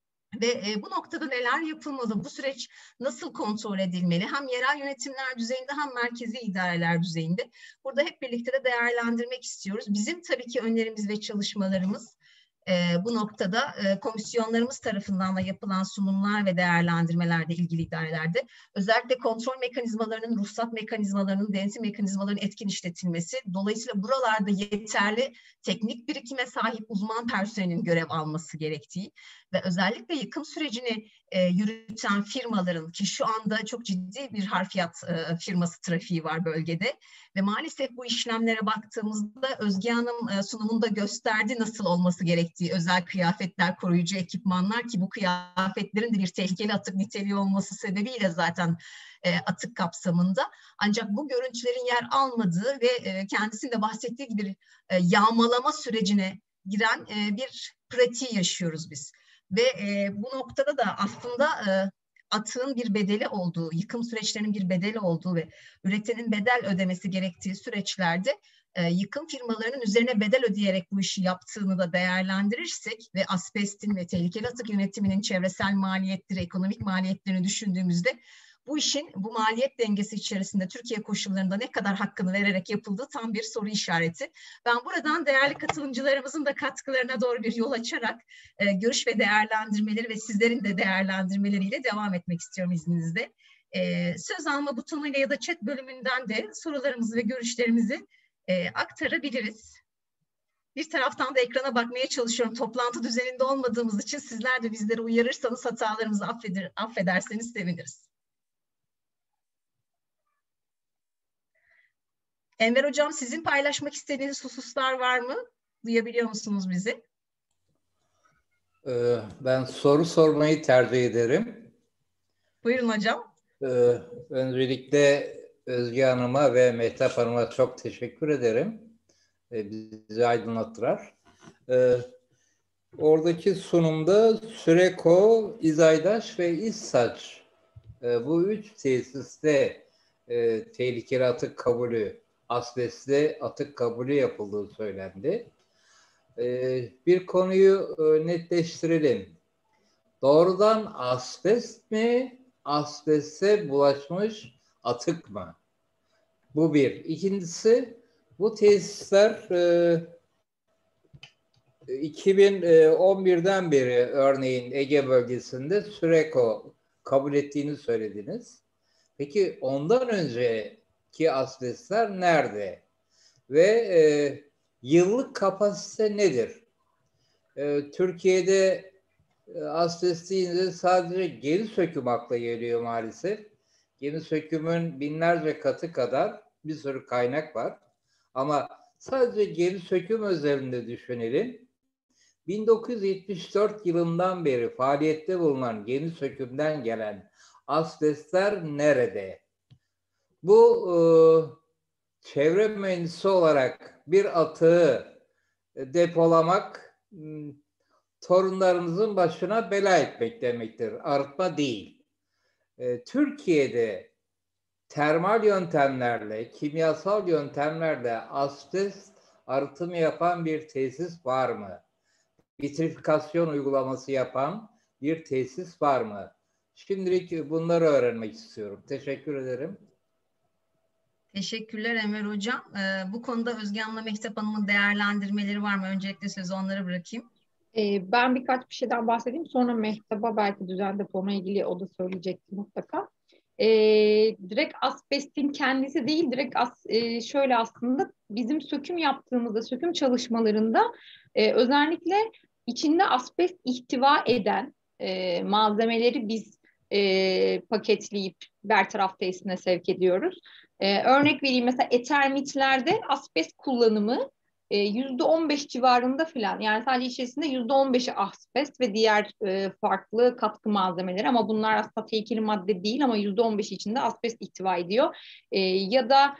Ve bu noktada neler yapılmalı, bu süreç nasıl kontrol edilmeli, hem yerel yönetimler düzeyinde hem merkezi idareler düzeyinde. Burada hep birlikte de değerlendirmek istiyoruz. Bizim tabii ki önerimiz ve çalışmalarımız bu noktada komisyonlarımız tarafından da yapılan sunumlar ve değerlendirmelerde ilgili idarelerde özellikle kontrol mekanizmalarının, ruhsat mekanizmalarının, denetim mekanizmalarının etkin işletilmesi, dolayısıyla buralarda yeterli teknik birikime sahip uzman personelin görev alması gerektiği ve özellikle yıkım sürecini yürüten firmaların, ki şu anda çok ciddi bir harfiyat firması trafiği var bölgede ve maalesef bu işlemlere baktığımızda Özge Hanım sunumunda gösterdi nasıl olması gerektiği, özel kıyafetler, koruyucu ekipmanlar, ki bu kıyafetlerin de bir tehlikeli atık niteliği olması sebebiyle zaten atık kapsamında. Ancak bu görüntülerin yer almadığı ve kendisinin de bahsettiği gibi yağmalama sürecine giren bir pratiği yaşıyoruz biz. Ve bu noktada da aslında atığın bir bedeli olduğu, yıkım süreçlerinin bir bedeli olduğu ve üretenin bedel ödemesi gerektiği süreçlerde yıkım firmalarının üzerine bedel ödeyerek bu işi yaptığını da değerlendirirsek ve asbestin ve tehlikeli atık yönetiminin çevresel maliyetleri, ekonomik maliyetlerini düşündüğümüzde bu işin bu maliyet dengesi içerisinde Türkiye koşullarında ne kadar hakkını vererek yapıldığı tam bir soru işareti. Ben buradan değerli katılımcılarımızın da katkılarına doğru bir yol açarak görüş ve değerlendirmeleri ve sizlerin de değerlendirmeleriyle devam etmek istiyorum izninizle. Söz alma butonuyla ya da chat bölümünden de sorularımızı ve görüşlerimizi aktarabiliriz. Bir taraftan da ekrana bakmaya çalışıyorum. Toplantı düzeninde olmadığımız için sizler de bizleri uyarırsanız, hatalarımızı affederseniz seviniriz. Enver Hocam, sizin paylaşmak istediğiniz hususlar var mı? Duyabiliyor musunuz bizi? Ben soru sormayı tercih ederim. Buyurun hocam. Öncelikle Özge Hanım'a ve Mehtap Hanım'a çok teşekkür ederim. Bizi aydınlattılar. Oradaki sunumda Süreko, İzaydaş ve İSSAÇ bu üç tesiste tehlikeli atık kabulü, asbestli atık kabulü yapıldığı söylendi. Bir konuyu netleştirelim. Doğrudan asbest mi, asbeste bulaşmış atık mı? Bu bir. İkincisi, bu tesisler 2011'den beri örneğin Ege bölgesinde Süreko kabul ettiğini söylediniz. Peki ondan önceki asbestler nerede? Ve yıllık kapasite nedir? Türkiye'de asbest deyince sadece geri söküm akla geliyor maalesef. Geri sökümün binlerce katı kadar bir sürü kaynak var. Ama sadece geri söküm özelinde düşünelim. 1974 yılından beri faaliyette bulunan geri sökümden gelen asbestler nerede? Bu çevre mühendisi olarak bir atığı depolamak torunlarınızın başına bela etmek demektir. Arıtma değil. Türkiye'de termal yöntemlerle, kimyasal yöntemlerle asbest arıtımı yapan bir tesis var mı? Vitrifikasyon uygulaması yapan bir tesis var mı? Şimdilik bunları öğrenmek istiyorum. Teşekkür ederim. Teşekkürler Enver Hocam. Bu konuda Özge Hanım'la Mehtap Hanım'ın değerlendirmeleri var mı? Öncelikle sözü onlara bırakayım. Ben birkaç bir şeyden bahsedeyim. Sonra Mehtap'a belki düzen depolama ilgili o da söyleyecektir mutlaka. Direkt asbestin kendisi değil, direkt şöyle aslında bizim söküm yaptığımızda, söküm çalışmalarında özellikle içinde asbest ihtiva eden malzemeleri biz paketleyip bertaraf tesisine sevk ediyoruz. Örnek vereyim, mesela Ethermitlerde asbest kullanımı %15 civarında filan. Yani sadece içerisinde %15'i asbest ve diğer farklı katkı malzemeleri, ama bunlar aslında tehlikeli madde değil ama %15'i içinde asbest ihtiva ediyor. Ya da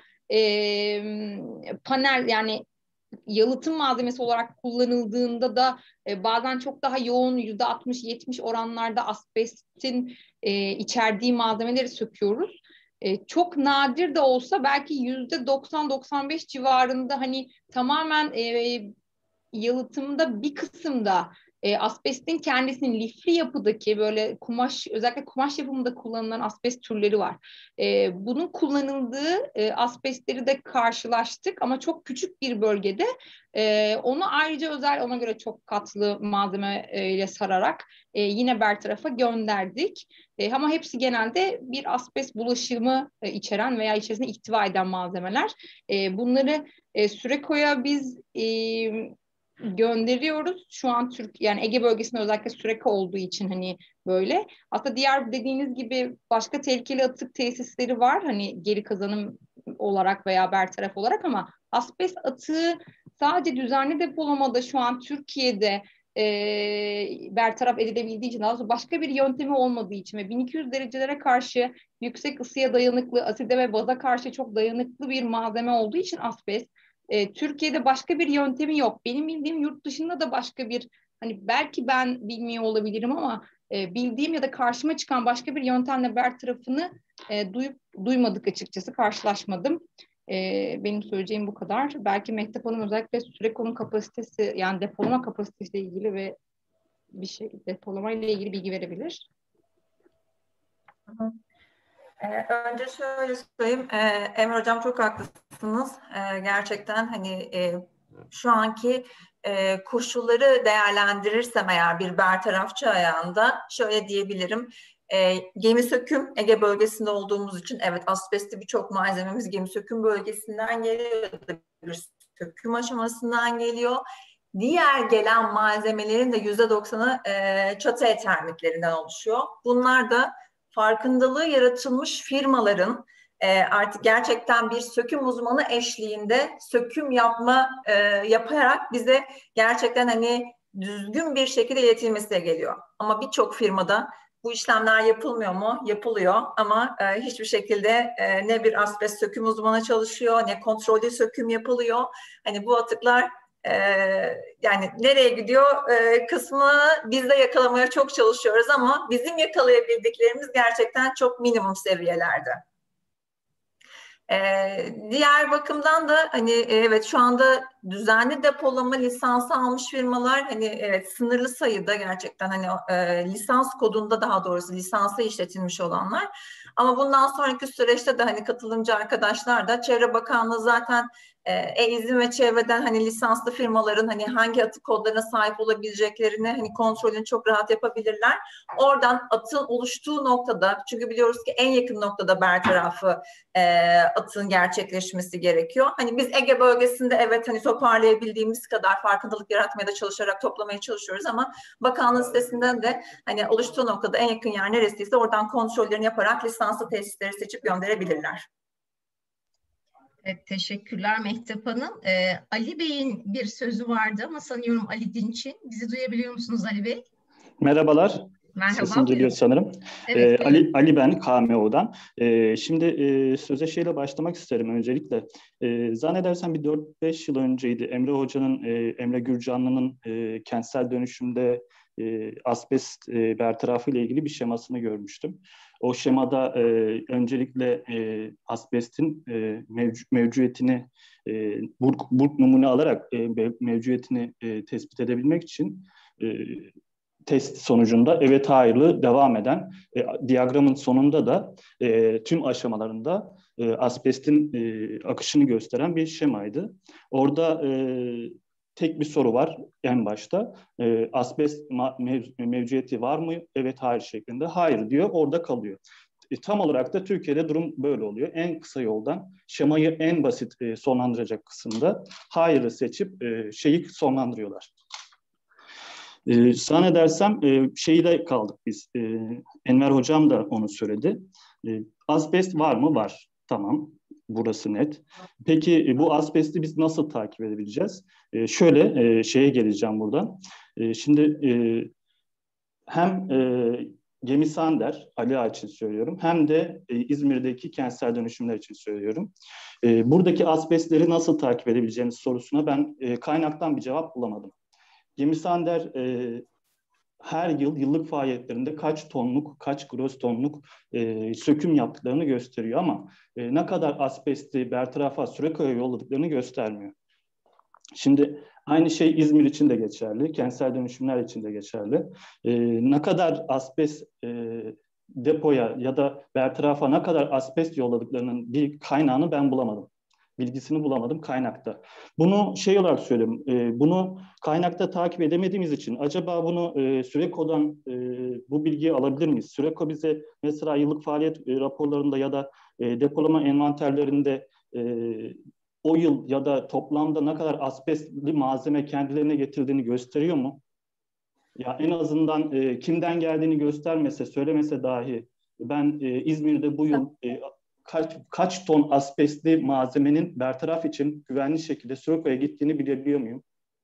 panel, yani yalıtım malzemesi olarak kullanıldığında da bazen çok daha yoğun %60-70 oranlarda asbestin içerdiği malzemeleri söküyoruz. Çok nadir de olsa belki %90-95 civarında, hani tamamen yalıtımda bir kısımda asbestin kendisinin lifli yapıdaki böyle kumaş, özellikle kumaş yapımında kullanılan asbest türleri var. Bunun kullanıldığı asbestleri de karşılaştık ama çok küçük bir bölgede. Onu ayrıca özel, ona göre çok katlı malzeme ile sararak yine bertarafa gönderdik. Ama hepsi genelde bir asbest bulaşımı içeren veya içerisinde ihtiva eden malzemeler. Bunları Süreko'ya biz gönderiyoruz. Şu an yani Ege bölgesinde özellikle Süreko olduğu için hani böyle. Aslında diğer dediğiniz gibi başka tehlikeli atık tesisleri var. Hani geri kazanım olarak veya bertaraf olarak, ama asbest atığı sadece düzenli depolamada şu an Türkiye'de bertaraf edilebildiği için, daha doğrusu başka bir yöntemi olmadığı için ve 1200 derecelere karşı yüksek ısıya dayanıklı, aside ve baza karşı çok dayanıklı bir malzeme olduğu için asbest, Türkiye'de başka bir yöntemi yok. Benim bildiğim yurt dışında da başka bir, hani belki ben bilmiyor olabilirim ama bildiğim ya da karşıma çıkan başka bir yöntemle bertarafını duymadık açıkçası, karşılaşmadım. Benim söyleyeceğim bu kadar. Belki Mehtap Hanım özellikle Süreko'nun kapasitesi, yani depolama kapasitesiyle ilgili ve bir şey depolama ile ilgili bilgi verebilir. Önce şöyle söyleyeyim, Emre Hocam çok haklısınız. Gerçekten hani şu anki koşulları değerlendirirsem eğer bir bertarafçı ayağında şöyle diyebilirim. Gemi söküm Ege bölgesinde olduğumuz için evet, asbestli birçok malzememiz gemi söküm bölgesinden geliyor, bir söküm aşamasından geliyor. Diğer gelen malzemelerin de %90'ı çatı ethermitlerinden oluşuyor. Bunlar da farkındalığı yaratılmış firmaların artık gerçekten bir söküm uzmanı eşliğinde söküm yaparak bize gerçekten hani düzgün bir şekilde iletilmesi geliyor. Ama birçok firmada bu işlemler yapılmıyor mu? Yapılıyor ama hiçbir şekilde ne bir asbest söküm uzmanı çalışıyor, ne kontrollü söküm yapılıyor. Hani bu atıklar yani nereye gidiyor kısmını biz de yakalamaya çok çalışıyoruz ama bizim yakalayabildiklerimiz gerçekten çok minimum seviyelerde. Diğer bakımdan da hani evet, şu anda düzenli depolama lisansı almış firmalar hani evet, sınırlı sayıda gerçekten hani lisans kodunda, daha doğrusu lisansı işletilmiş olanlar. Ama bundan sonraki süreçte de hani katılımcı arkadaşlar da Çevre Bakanlığı zaten izin ve çevreden hani lisanslı firmaların hani hangi atık kodlarına sahip olabileceklerini hani kontrolünü çok rahat yapabilirler. Oradan atığın oluştuğu noktada, çünkü biliyoruz ki en yakın noktada bertarafı atığın gerçekleşmesi gerekiyor. Hani biz Ege bölgesinde evet hani toparlayabildiğimiz kadar farkındalık yaratmaya da çalışarak toplamaya çalışıyoruz ama bakanlığın sitesinden de hani oluştuğu noktada en yakın yer neresiyse oradan kontrollerini yaparak lisanslı tesisleri seçip gönderebilirler. Evet, teşekkürler Mehtap Hanım. Ali Bey'in bir sözü vardı ama sanıyorum Ali Dinç'in. Bizi duyabiliyor musunuz Ali Bey? Merhabalar. Merhaba. Sesim geliyor sanırım. Evet, Ali ben KMO'dan. Şimdi söze şeyle başlamak isterim öncelikle. Zannedersem bir 4-5 yıl önceydi. Emre Gürcanlı'nın kentsel dönüşümde asbest bertarafı ile ilgili bir şemasını görmüştüm. O şemada öncelikle asbestin mevcudiyetini burk numune alarak mevcudiyetini tespit edebilmek için test sonucunda evet hayırlı devam eden diyagramın sonunda da tüm aşamalarında asbestin akışını gösteren bir şemaydı. Orada tek bir soru var en başta. Asbest mevcudiyeti var mı? Evet hayır şeklinde. Hayır diyor, orada kalıyor. Tam olarak da Türkiye'de durum böyle oluyor. En kısa yoldan şemayı en basit sonlandıracak kısımda hayırı seçip şeyi sonlandırıyorlar. Zannedersem şeyde kaldık biz. Enver Hocam da onu söyledi. Asbest var mı? Var. Tamam. Burası net. Peki bu asbesti biz nasıl takip edebileceğiz? Şöyle şeye geleceğim buradan. Şimdi hem Gemi Sander, Ali Ağa için söylüyorum, hem de İzmir'deki kentsel dönüşümler için söylüyorum. Buradaki asbestleri nasıl takip edebileceğimiz sorusuna ben kaynaktan bir cevap bulamadım. Gemi Sander her yıllık faaliyetlerinde kaç gross tonluk söküm yaptıklarını gösteriyor ama ne kadar asbesti bertarafa Sürekka'ya yolladıklarını göstermiyor. Şimdi aynı şey İzmir için de geçerli, kentsel dönüşümler için de geçerli. Ne kadar asbest depoya ya da bertarafa ne kadar asbest yolladıklarının bir kaynağını ben bulamadım. Bilgisini bulamadım kaynakta. Bunu şey olarak söyleyeyim, bunu kaynakta takip edemediğimiz için acaba bunu Süreko'dan bu bilgiyi alabilir miyiz? Süreko bize mesela yıllık faaliyet raporlarında ya da depolama envanterlerinde o yıl ya da toplamda ne kadar asbestli malzeme kendilerine getirdiğini gösteriyor mu? Ya en azından kimden geldiğini göstermese, söylemese dahi ben İzmir'de bu yıl kaç ton asbestli malzemenin bertaraf için güvenli şekilde Süreko'ya gittiğini bilebiliyor muyum?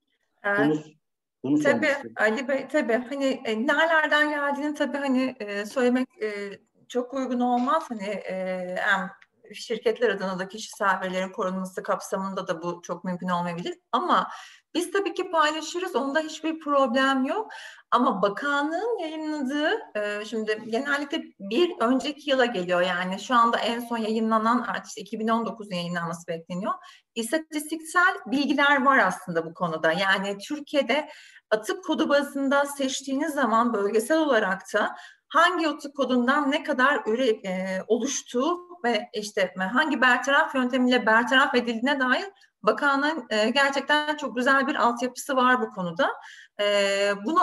Bunu Tabii istiyorum. Ali Bey, tabii hani nerelerden geldiğini tabii hani söylemek çok uygun olmaz. Hani hem şirketler adına da kişisel verilerin korunması kapsamında da bu çok mümkün olmayabilir. Ama biz tabii ki paylaşırız. Onda hiçbir problem yok. Ama bakanlığın yayınladığı şimdi genellikle bir önceki yıla geliyor. Yani şu anda en son yayınlanan artık 2019 yayınlanması bekleniyor. İstatistiksel bilgiler var aslında bu konuda. Yani Türkiye'de atık kodu bazında seçtiğiniz zaman bölgesel olarak da hangi atık kodundan ne kadar oluştuğu ve işte hangi bertaraf yöntemiyle bertaraf edildiğine dair bakanlığın gerçekten çok güzel bir altyapısı var bu konuda. Bunu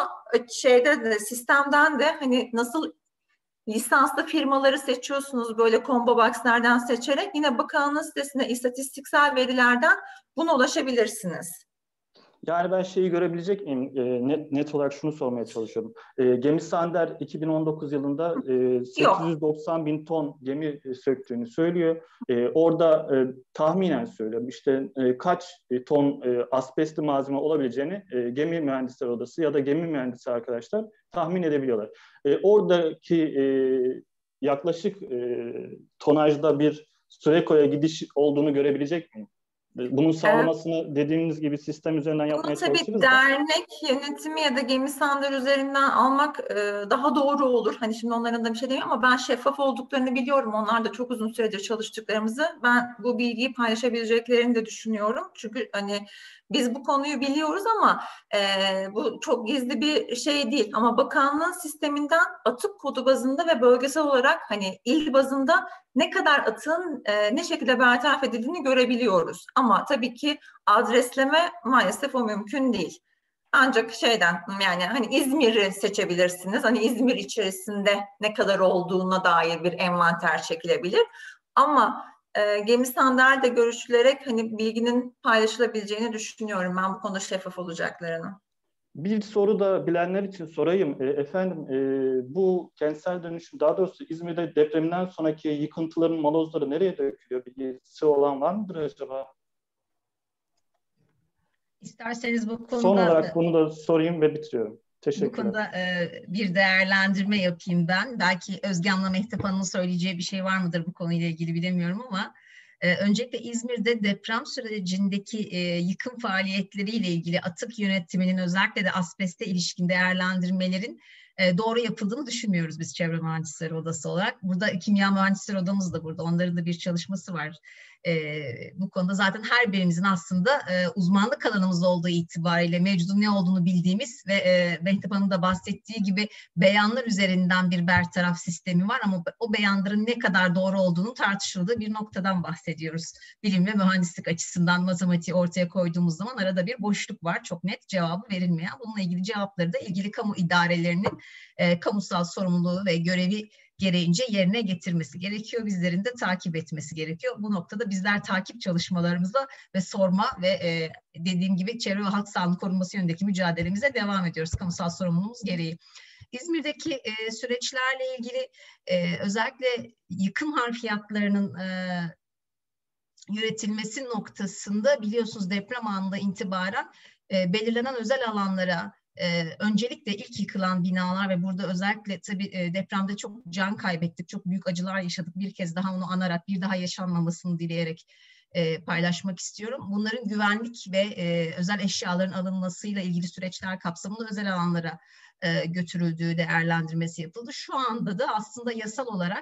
sistemden de hani nasıl lisanslı firmaları seçiyorsunuz böyle combo box'lardan seçerek yine bakanlığın sitesine istatistiksel verilerden buna ulaşabilirsiniz. Yani ben şeyi görebilecek miyim? Net olarak şunu sormaya çalışıyorum. Gemi Sander 2019 yılında 890 bin ton gemi söktüğünü söylüyor. Orada tahminen söylüyorum işte kaç ton asbestli malzeme olabileceğini Gemi Mühendisleri Odası ya da gemi mühendisi arkadaşlar tahmin edebiliyorlar. Oradaki yaklaşık tonajda bir Süreko'ya gidiş olduğunu görebilecek miyim? Bunun sağlamasını dediğimiz gibi sistem üzerinden yapmaya çalışırız da. Tabii dernek yönetimi ya da Gemi Sander üzerinden almak daha doğru olur. Hani şimdi onların da bir şey demiyorum ama ben şeffaf olduklarını biliyorum. Onlar da çok uzun süredir çalıştıklarımızı. Ben bu bilgiyi paylaşabileceklerini de düşünüyorum. Çünkü hani biz bu konuyu biliyoruz ama bu çok gizli bir şey değil. Ama bakanlığın sisteminden atık kodu bazında ve bölgesel olarak hani il bazında ne kadar atığın ne şekilde bertaraf edildiğini görebiliyoruz. Ama tabii ki adresleme maalesef o mümkün değil. Ancak yani hani İzmir'i seçebilirsiniz. Hani İzmir içerisinde ne kadar olduğuna dair bir envanter çekilebilir. Ama Gemi Sander'de görüşülerek hani bilginin paylaşılabileceğini düşünüyorum. Ben bu konuda şeffaf olacaklarını. Bir soru da bilenler için sorayım. Efendim bu kentsel dönüşüm, daha doğrusu İzmir'de depreminden sonraki yıkıntıların malozları nereye dökülüyor? Bilgisi olan var mıdır acaba? İsterseniz bu konuda... Son olarak bunu da sorayım ve bitiriyorum. Bu konuda bir değerlendirme yapayım ben. Belki Özge Hanım'la Mehtap Hanım'ın söyleyeceği bir şey var mıdır bu konuyla ilgili bilemiyorum ama öncelikle İzmir'de deprem sürecindeki yıkım faaliyetleriyle ilgili atık yönetiminin özellikle de asbeste ilişkin değerlendirmelerin doğru yapıldığını düşünmüyoruz biz Çevre Mühendisleri Odası olarak. Burada Kimya Mühendisleri Odamız da burada. Onların da bir çalışması var. Bu konuda zaten her birimizin aslında uzmanlık alanımız olduğu itibariyle mevcudun ne olduğunu bildiğimiz ve Mehtap Hanım da bahsettiği gibi beyanlar üzerinden bir bertaraf sistemi var ama o beyanların ne kadar doğru olduğunu tartışıldığı bir noktadan bahsediyoruz. Bilim ve mühendislik açısından matematiği ortaya koyduğumuz zaman arada bir boşluk var. Çok net cevabı verilmeyen. Bununla ilgili cevapları da ilgili kamu idarelerinin kamusal sorumluluğu ve görevi gereğince yerine getirmesi gerekiyor. Bizlerin de takip etmesi gerekiyor. Bu noktada bizler takip çalışmalarımıza ve sorma ve dediğim gibi çevre ve halk sağlığının korunması yönündeki mücadelemize devam ediyoruz. Kamusal sorumluluğumuz gereği. İzmir'deki süreçlerle ilgili özellikle yıkım harfiyatlarının üretilmesi noktasında biliyorsunuz deprem anında itibaren belirlenen özel alanlara öncelikle ilk yıkılan binalar ve burada özellikle tabii depremde çok can kaybettik, çok büyük acılar yaşadık. Bir kez daha onu anarak bir daha yaşanmamasını dileyerek paylaşmak istiyorum. Bunların güvenlik ve özel eşyaların alınmasıyla ilgili süreçler kapsamında özel alanlara götürüldüğü değerlendirmesi yapıldı. Şu anda da aslında yasal olarak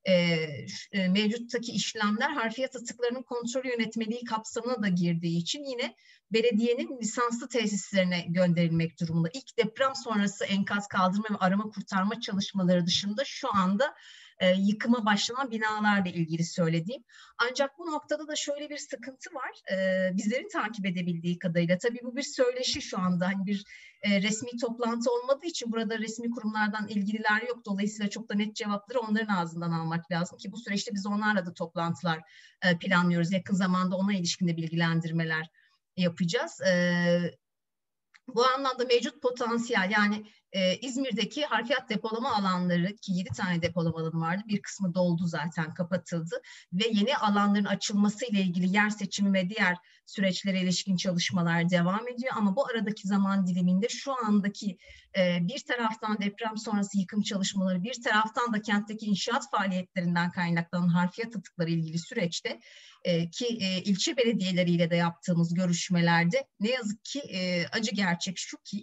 mevcuttaki işlemler harfiyat atıklarının kontrol yönetmeliği kapsamına da girdiği için yine belediyenin lisanslı tesislerine gönderilmek durumunda. İlk deprem sonrası enkaz kaldırma ve arama kurtarma çalışmaları dışında şu anda yıkıma başlanan binalarla ilgili söylediğim. Ancak bu noktada da şöyle bir sıkıntı var. Bizlerin takip edebildiği kadarıyla tabii bu bir söyleşi şu anda. Hani bir resmi toplantı olmadığı için burada resmi kurumlardan ilgililer yok. Dolayısıyla çok da net cevapları onların ağzından almak lazım ki bu süreçte biz onlarla da toplantılar planlıyoruz. Yakın zamanda ona ilişkin de bilgilendirmeler yapacağız. Bu anlamda mevcut potansiyel yani İzmir'deki harfiyat depolama alanları ki 7 tane depolama alanı vardı. Bir kısmı doldu zaten kapatıldı ve yeni alanların açılması ile ilgili yer seçimi ve diğer süreçlere ilişkin çalışmalar devam ediyor. Ama bu aradaki zaman diliminde şu andaki bir taraftan deprem sonrası yıkım çalışmaları bir taraftan da kentteki inşaat faaliyetlerinden kaynaklanan harfiyat atıkları ilgili süreçte ki ilçe belediyeleriyle de yaptığımız görüşmelerde ne yazık ki acı gerçek şu ki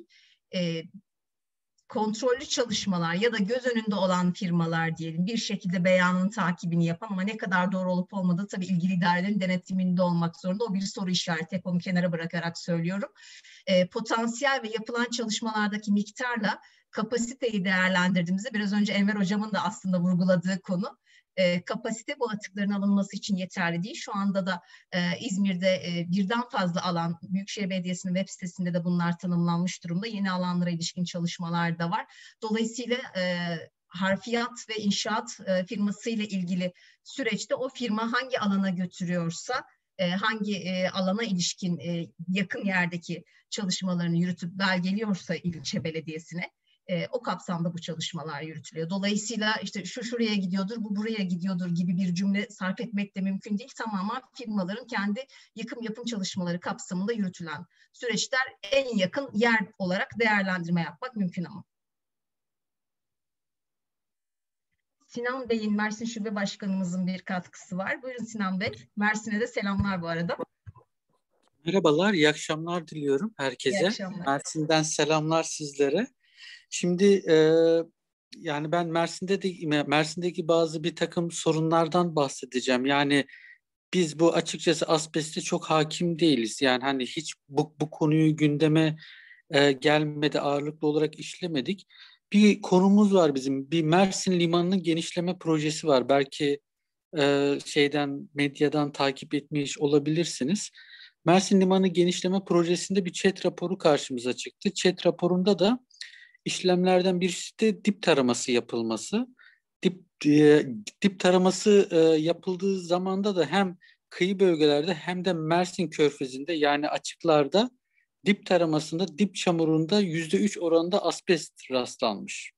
kontrollü çalışmalar ya da göz önünde olan firmalar diyelim bir şekilde beyanın takibini yapan ama ne kadar doğru olup olmadığı tabii ilgili idarelerin denetiminde olmak zorunda. O bir soru işareti. Hep onu kenara bırakarak söylüyorum. Potansiyel ve yapılan çalışmalardaki miktarla kapasiteyi değerlendirdiğimizde biraz önce Enver Hocam'ın da aslında vurguladığı konu. Kapasite bu atıkların alınması için yeterli değil. Şu anda da İzmir'de birden fazla alan, Büyükşehir Belediyesi'nin web sitesinde de bunlar tanımlanmış durumda. Yeni alanlara ilişkin çalışmalar da var. Dolayısıyla harfiyat ve inşaat firmasıyla ilgili süreçte o firma hangi alana götürüyorsa, hangi alana ilişkin yakın yerdeki çalışmalarını yürütüp belgeliyorsa ilçe belediyesine, o kapsamda bu çalışmalar yürütülüyor. Dolayısıyla işte şu şuraya gidiyordur, bu buraya gidiyordur gibi bir cümle sarf etmek de mümkün değil. Tamamen firmaların kendi yapım çalışmaları kapsamında yürütülen süreçler en yakın yer olarak değerlendirme yapmak mümkün ama. Sinan Bey'in Mersin Şube Başkanımızın bir katkısı var. Buyurun Sinan Bey. Mersin'e de selamlar bu arada. Merhabalar, iyi akşamlar diliyorum herkese. İyi akşamlar. Mersin'den selamlar sizlere. Şimdi yani ben Mersin'deki bazı bir takım sorunlardan bahsedeceğim. Yani biz bu açıkçası asbeste çok hakim değiliz. Yani hani hiç bu konuyu gündeme gelmedi, ağırlıklı olarak işlemedik. Bir konumuz var bizim. Bir Mersin Limanı'nın genişleme projesi var. Belki medyadan takip etmiş olabilirsiniz. Mersin Limanı genişleme projesinde bir ÇED raporu karşımıza çıktı. ÇED raporunda da işlemlerden birisi de dip taraması yapılması. Dip taraması yapıldığı zamanda da hem kıyı bölgelerde hem de Mersin Körfezi'nde yani açıklarda dip taramasında dip çamurunda %3 oranında asbest rastlanmış.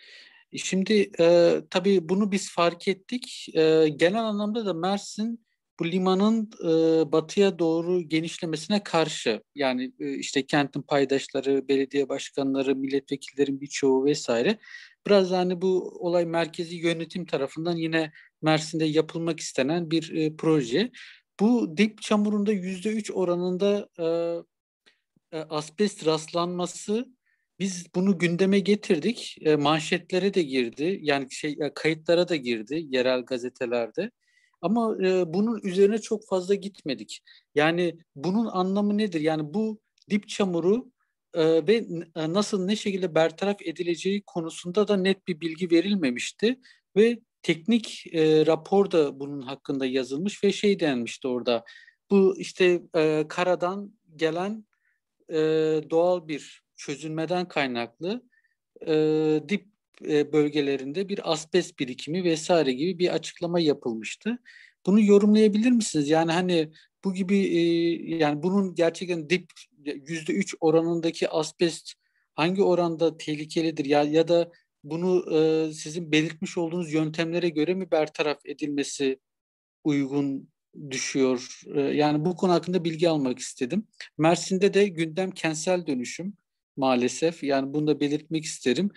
Şimdi tabii bunu biz fark ettik. Genel anlamda da Mersin bu limanın batıya doğru genişlemesine karşı. Yani işte kentin paydaşları, belediye başkanları, milletvekillerin birçoğu vesaire. Biraz hani bu olay merkezi yönetim tarafından yine Mersin'de yapılmak istenen bir proje. Bu dip çamurunda %3 oranında asbest rastlanması, biz bunu gündeme getirdik. Manşetlere de girdi. Yani kayıtlara da girdi yerel gazetelerde. Ama bunun üzerine çok fazla gitmedik. Yani bunun anlamı nedir? Yani bu dip çamuru ve nasıl, ne şekilde bertaraf edileceği konusunda da net bir bilgi verilmemişti ve teknik rapor da bunun hakkında yazılmış ve şey denmişti orada. Bu işte karadan gelen doğal bir çözülmeden kaynaklı dip bölgelerinde bir asbest birikimi vesaire gibi bir açıklama yapılmıştı. Bunu yorumlayabilir misiniz? Yani hani bu gibi yani bunun gerçekten dip %3 oranındaki asbest hangi oranda tehlikelidir ya da bunu sizin belirtmiş olduğunuz yöntemlere göre mi bertaraf edilmesi uygun düşüyor? Yani bu konu hakkında bilgi almak istedim. Mersin'de de gündem kentsel dönüşüm maalesef. Yani bunu da belirtmek isterim.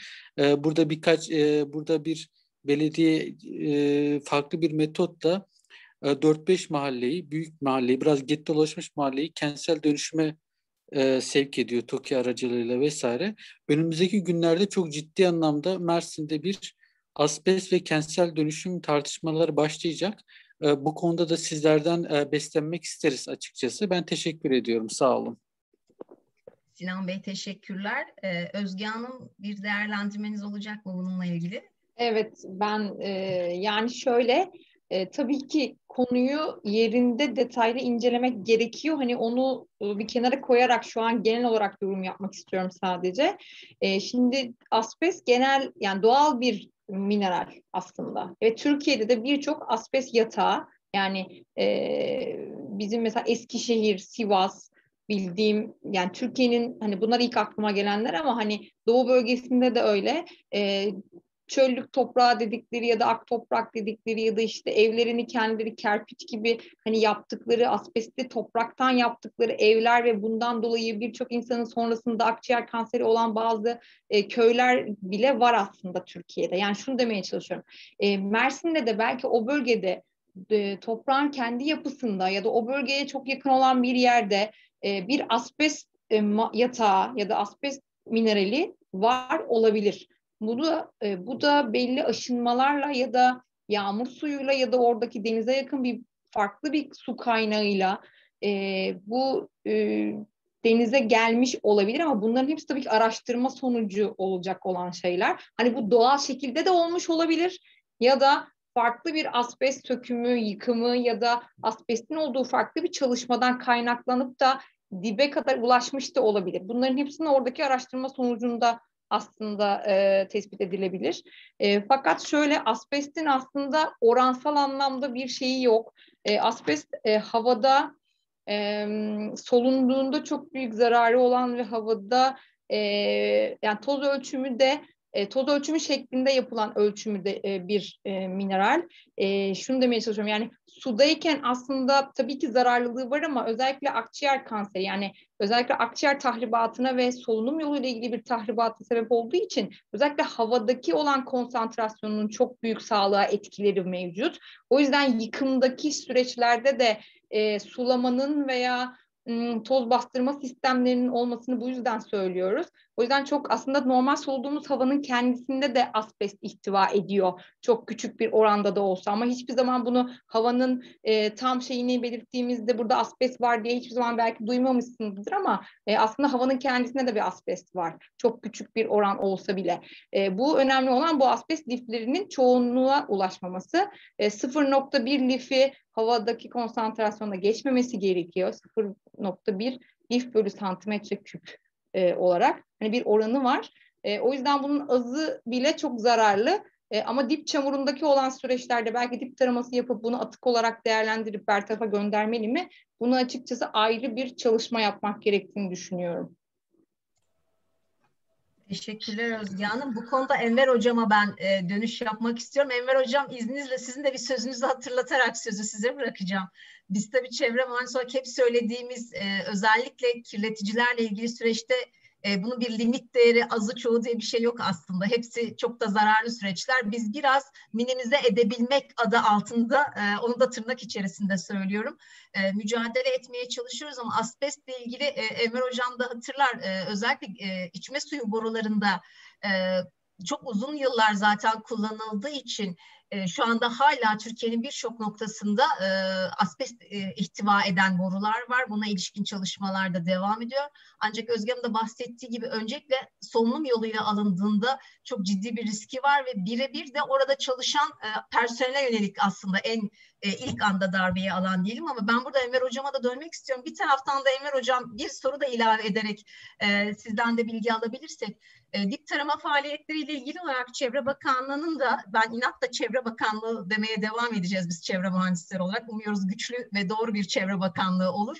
Burada bir belediye farklı bir metotla 4-5 mahalleyi, büyük mahalleyi, biraz gettolaşmış mahalleyi kentsel dönüşüme sevk ediyor TOKİ aracılığıyla vesaire. Önümüzdeki günlerde çok ciddi anlamda Mersin'de bir asbest ve kentsel dönüşüm tartışmaları başlayacak. Bu konuda da sizlerden beslenmek isteriz açıkçası. Ben teşekkür ediyorum. Sağ olun. Sinan Bey teşekkürler. Özge Hanım, bir değerlendirmeniz olacak mı bununla ilgili? Evet, ben yani şöyle tabii ki konuyu yerinde detaylı incelemek gerekiyor. Hani onu bir kenara koyarak şu an genel olarak yorum yapmak istiyorum sadece. Şimdi asbest genel, yani doğal bir mineral aslında. Ve Türkiye'de de birçok asbest yatağı, yani bizim mesela Eskişehir, Sivas, bildiğim, yani Türkiye'nin, hani bunlar ilk aklıma gelenler ama hani Doğu bölgesinde de öyle. Çöllük toprağı dedikleri ya da ak toprak dedikleri ya da işte evlerini kendileri kerpiç gibi hani yaptıkları, asbestli topraktan yaptıkları evler ve bundan dolayı birçok insanın sonrasında akciğer kanseri olan bazı köyler bile var aslında Türkiye'de. Yani şunu demeye çalışıyorum. Mersin'de de belki o bölgede toprağın kendi yapısında ya da o bölgeye çok yakın olan bir yerde bir asbest yatağı ya da asbest minerali var olabilir. Bu da belli aşınmalarla ya da yağmur suyuyla ya da oradaki denize yakın bir farklı bir su kaynağıyla bu denize gelmiş olabilir ama bunların hepsi tabii ki araştırma sonucu olacak olan şeyler. Hani bu doğal şekilde de olmuş olabilir ya da farklı bir asbest sökümü, yıkımı ya da asbestin olduğu farklı bir çalışmadan kaynaklanıp da dibe kadar ulaşmış da olabilir. Bunların hepsinin oradaki araştırma sonucunda aslında tespit edilebilir. Fakat şöyle, asbestin aslında oransal anlamda bir şeyi yok. Asbest havada solunduğunda çok büyük zararı olan ve havada yani toz ölçümü şeklinde yapılan ölçümü de bir mineral. Şunu demeye çalışıyorum, yani sudayken aslında tabii ki zararlılığı var ama özellikle akciğer kanseri, yani özellikle akciğer tahribatına ve solunum yoluyla ilgili bir tahribata sebep olduğu için özellikle havadaki olan konsantrasyonun çok büyük sağlığa etkileri mevcut. O yüzden yıkımdaki süreçlerde de sulamanın veya toz bastırma sistemlerinin olmasını bu yüzden söylüyoruz. O yüzden çok aslında normal soluduğumuz havanın kendisinde de asbest ihtiva ediyor. Çok küçük bir oranda da olsa, ama hiçbir zaman bunu havanın tam şeyini belirttiğimizde burada asbest var diye hiçbir zaman belki duymamışsınızdır ama aslında havanın kendisinde de bir asbest var. Çok küçük bir oran olsa bile. Bu önemli olan, bu asbest liflerinin çoğunluğa ulaşmaması. 0,1 lifi havadaki konsantrasyonda geçmemesi gerekiyor. 0,1 lif bölü santimetre küp olarak. Hani bir oranı var. O yüzden bunun azı bile çok zararlı. Ama dip çamurundaki olan süreçlerde belki dip taraması yapıp bunu atık olarak değerlendirip bertarafa göndermeli mi? Bunu açıkçası ayrı bir çalışma yapmak gerektiğini düşünüyorum. Teşekkürler Özge Hanım. Bu konuda Enver Hocama ben dönüş yapmak istiyorum. Enver Hocam, izninizle sizin de bir sözünüzü hatırlatarak sözü size bırakacağım. Biz tabii çevre mühendisi olarak hep söylediğimiz özellikle kirleticilerle ilgili süreçte bunun bir limit değeri, azı çoğu diye bir şey yok aslında. Hepsi çok da zararlı süreçler. Biz biraz minimize edebilmek adı altında, onu da tırnak içerisinde söylüyorum, mücadele etmeye çalışıyoruz ama asbestle ilgili Enver Hocam da hatırlar, özellikle içme suyu borularında çok uzun yıllar zaten kullanıldığı için şu anda hala Türkiye'nin birçok noktasında asbest ihtiva eden borular var. Buna ilişkin çalışmalar da devam ediyor. Ancak Özge Hanım da bahsettiği gibi öncelikle solunum yoluyla alındığında çok ciddi bir riski var ve birebir de orada çalışan personele yönelik aslında en ilk anda darbeyi alan diyelim. Ama ben burada Enver Hocam'a da dönmek istiyorum. Bir taraftan da Enver Hocam bir soru da ilave ederek sizden de bilgi alabilirsek, dip tarama faaliyetleriyle ilgili olarak Çevre Bakanlığı'nın da, ben inatla Çevre Bakanlığı demeye devam edeceğiz biz çevre mühendisleri olarak. Umuyoruz güçlü ve doğru bir Çevre Bakanlığı olur.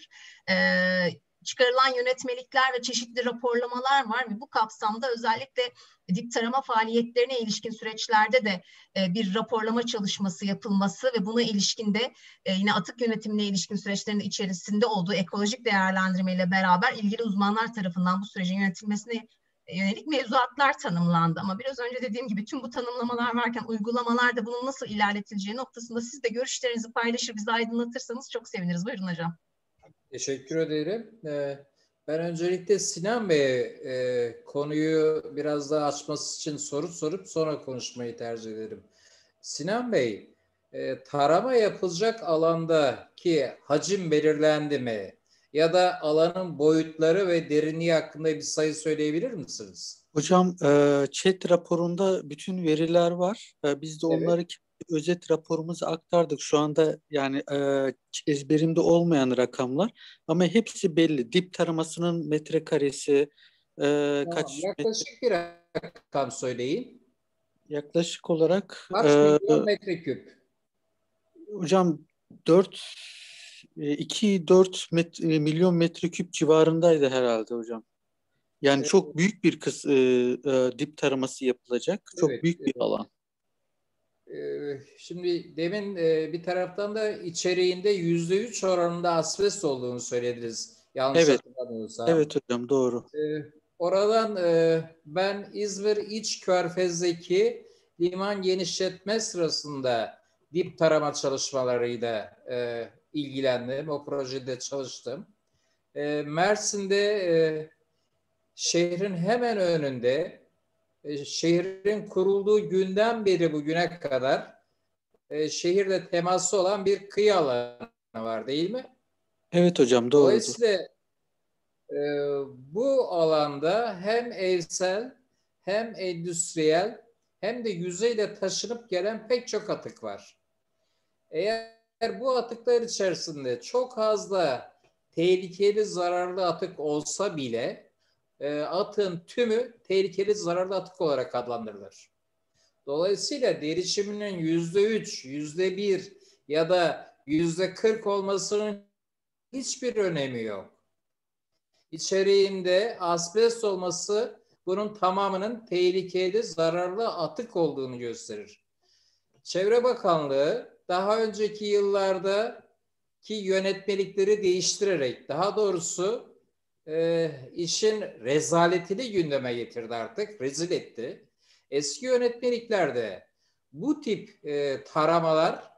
Çıkarılan yönetmelikler ve çeşitli raporlamalar var ve bu kapsamda özellikle dip tarama faaliyetlerine ilişkin süreçlerde de bir raporlama çalışması yapılması ve buna ilişkin de yine atık yönetimine ilişkin süreçlerin içerisinde olduğu ekolojik değerlendirmeyle beraber ilgili uzmanlar tarafından bu sürecin yönetilmesine yönelik mevzuatlar tanımlandı. Ama biraz önce dediğim gibi tüm bu tanımlamalar varken uygulamalarda bunun nasıl ilerletileceği noktasında siz de görüşlerinizi paylaşır, bizi aydınlatırsanız çok seviniriz. Buyurun hocam. Teşekkür ederim. Ben öncelikle Sinan Bey'e konuyu biraz daha açması için soru sorup sonra konuşmayı tercih ederim. Sinan Bey, tarama yapılacak alandaki hacim belirlendi mi? Ya da alanın boyutları ve derinliği hakkında bir sayı söyleyebilir misiniz? Hocam, chat raporunda bütün veriler var. Biz de onları özet raporumuza aktardık. Şu anda yani ezberimde olmayan rakamlar ama hepsi belli. Dip taramasının metrekaresi kaç yaklaşık bir rakam söyleyin. yaklaşık olarak Kaç milyon metreküp? hocam 2-4 milyon metreküp civarındaydı herhalde hocam. Yani çok büyük bir dip taraması yapılacak. Çok büyük bir alan. Şimdi demin bir taraftan da içeriğinde %3 oranında asbest olduğunu söylediniz. Yanlış hatırlamıyorsam. Evet hocam, doğru. Oradan ben İzmir İç Körfez'deki liman genişletme sırasında dip tarama çalışmalarıyla ilgilendim. O projede çalıştım. Mersin'de şehrin hemen önünde, şehrin kurulduğu günden beri bugüne kadar şehirle teması olan bir kıyı alanı var, değil mi? Evet hocam, doğru. Dolayısıyla bu alanda hem evsel hem endüstriyel hem de yüzeyle taşınıp gelen pek çok atık var. Eğer bu atıklar içerisinde çok fazla tehlikeli, zararlı atık olsa bile atığın tümü tehlikeli, zararlı atık olarak adlandırılır. Dolayısıyla derişiminin %3, %1 ya da %40 olmasının hiçbir önemi yok. İçeriğinde asbest olması bunun tamamının tehlikeli, zararlı atık olduğunu gösterir. Çevre Bakanlığı daha önceki yıllardaki yönetmelikleri değiştirerek, daha doğrusu işin rezaletini gündeme getirdi artık, rezil etti. Eski yönetmeliklerde bu tip taramalar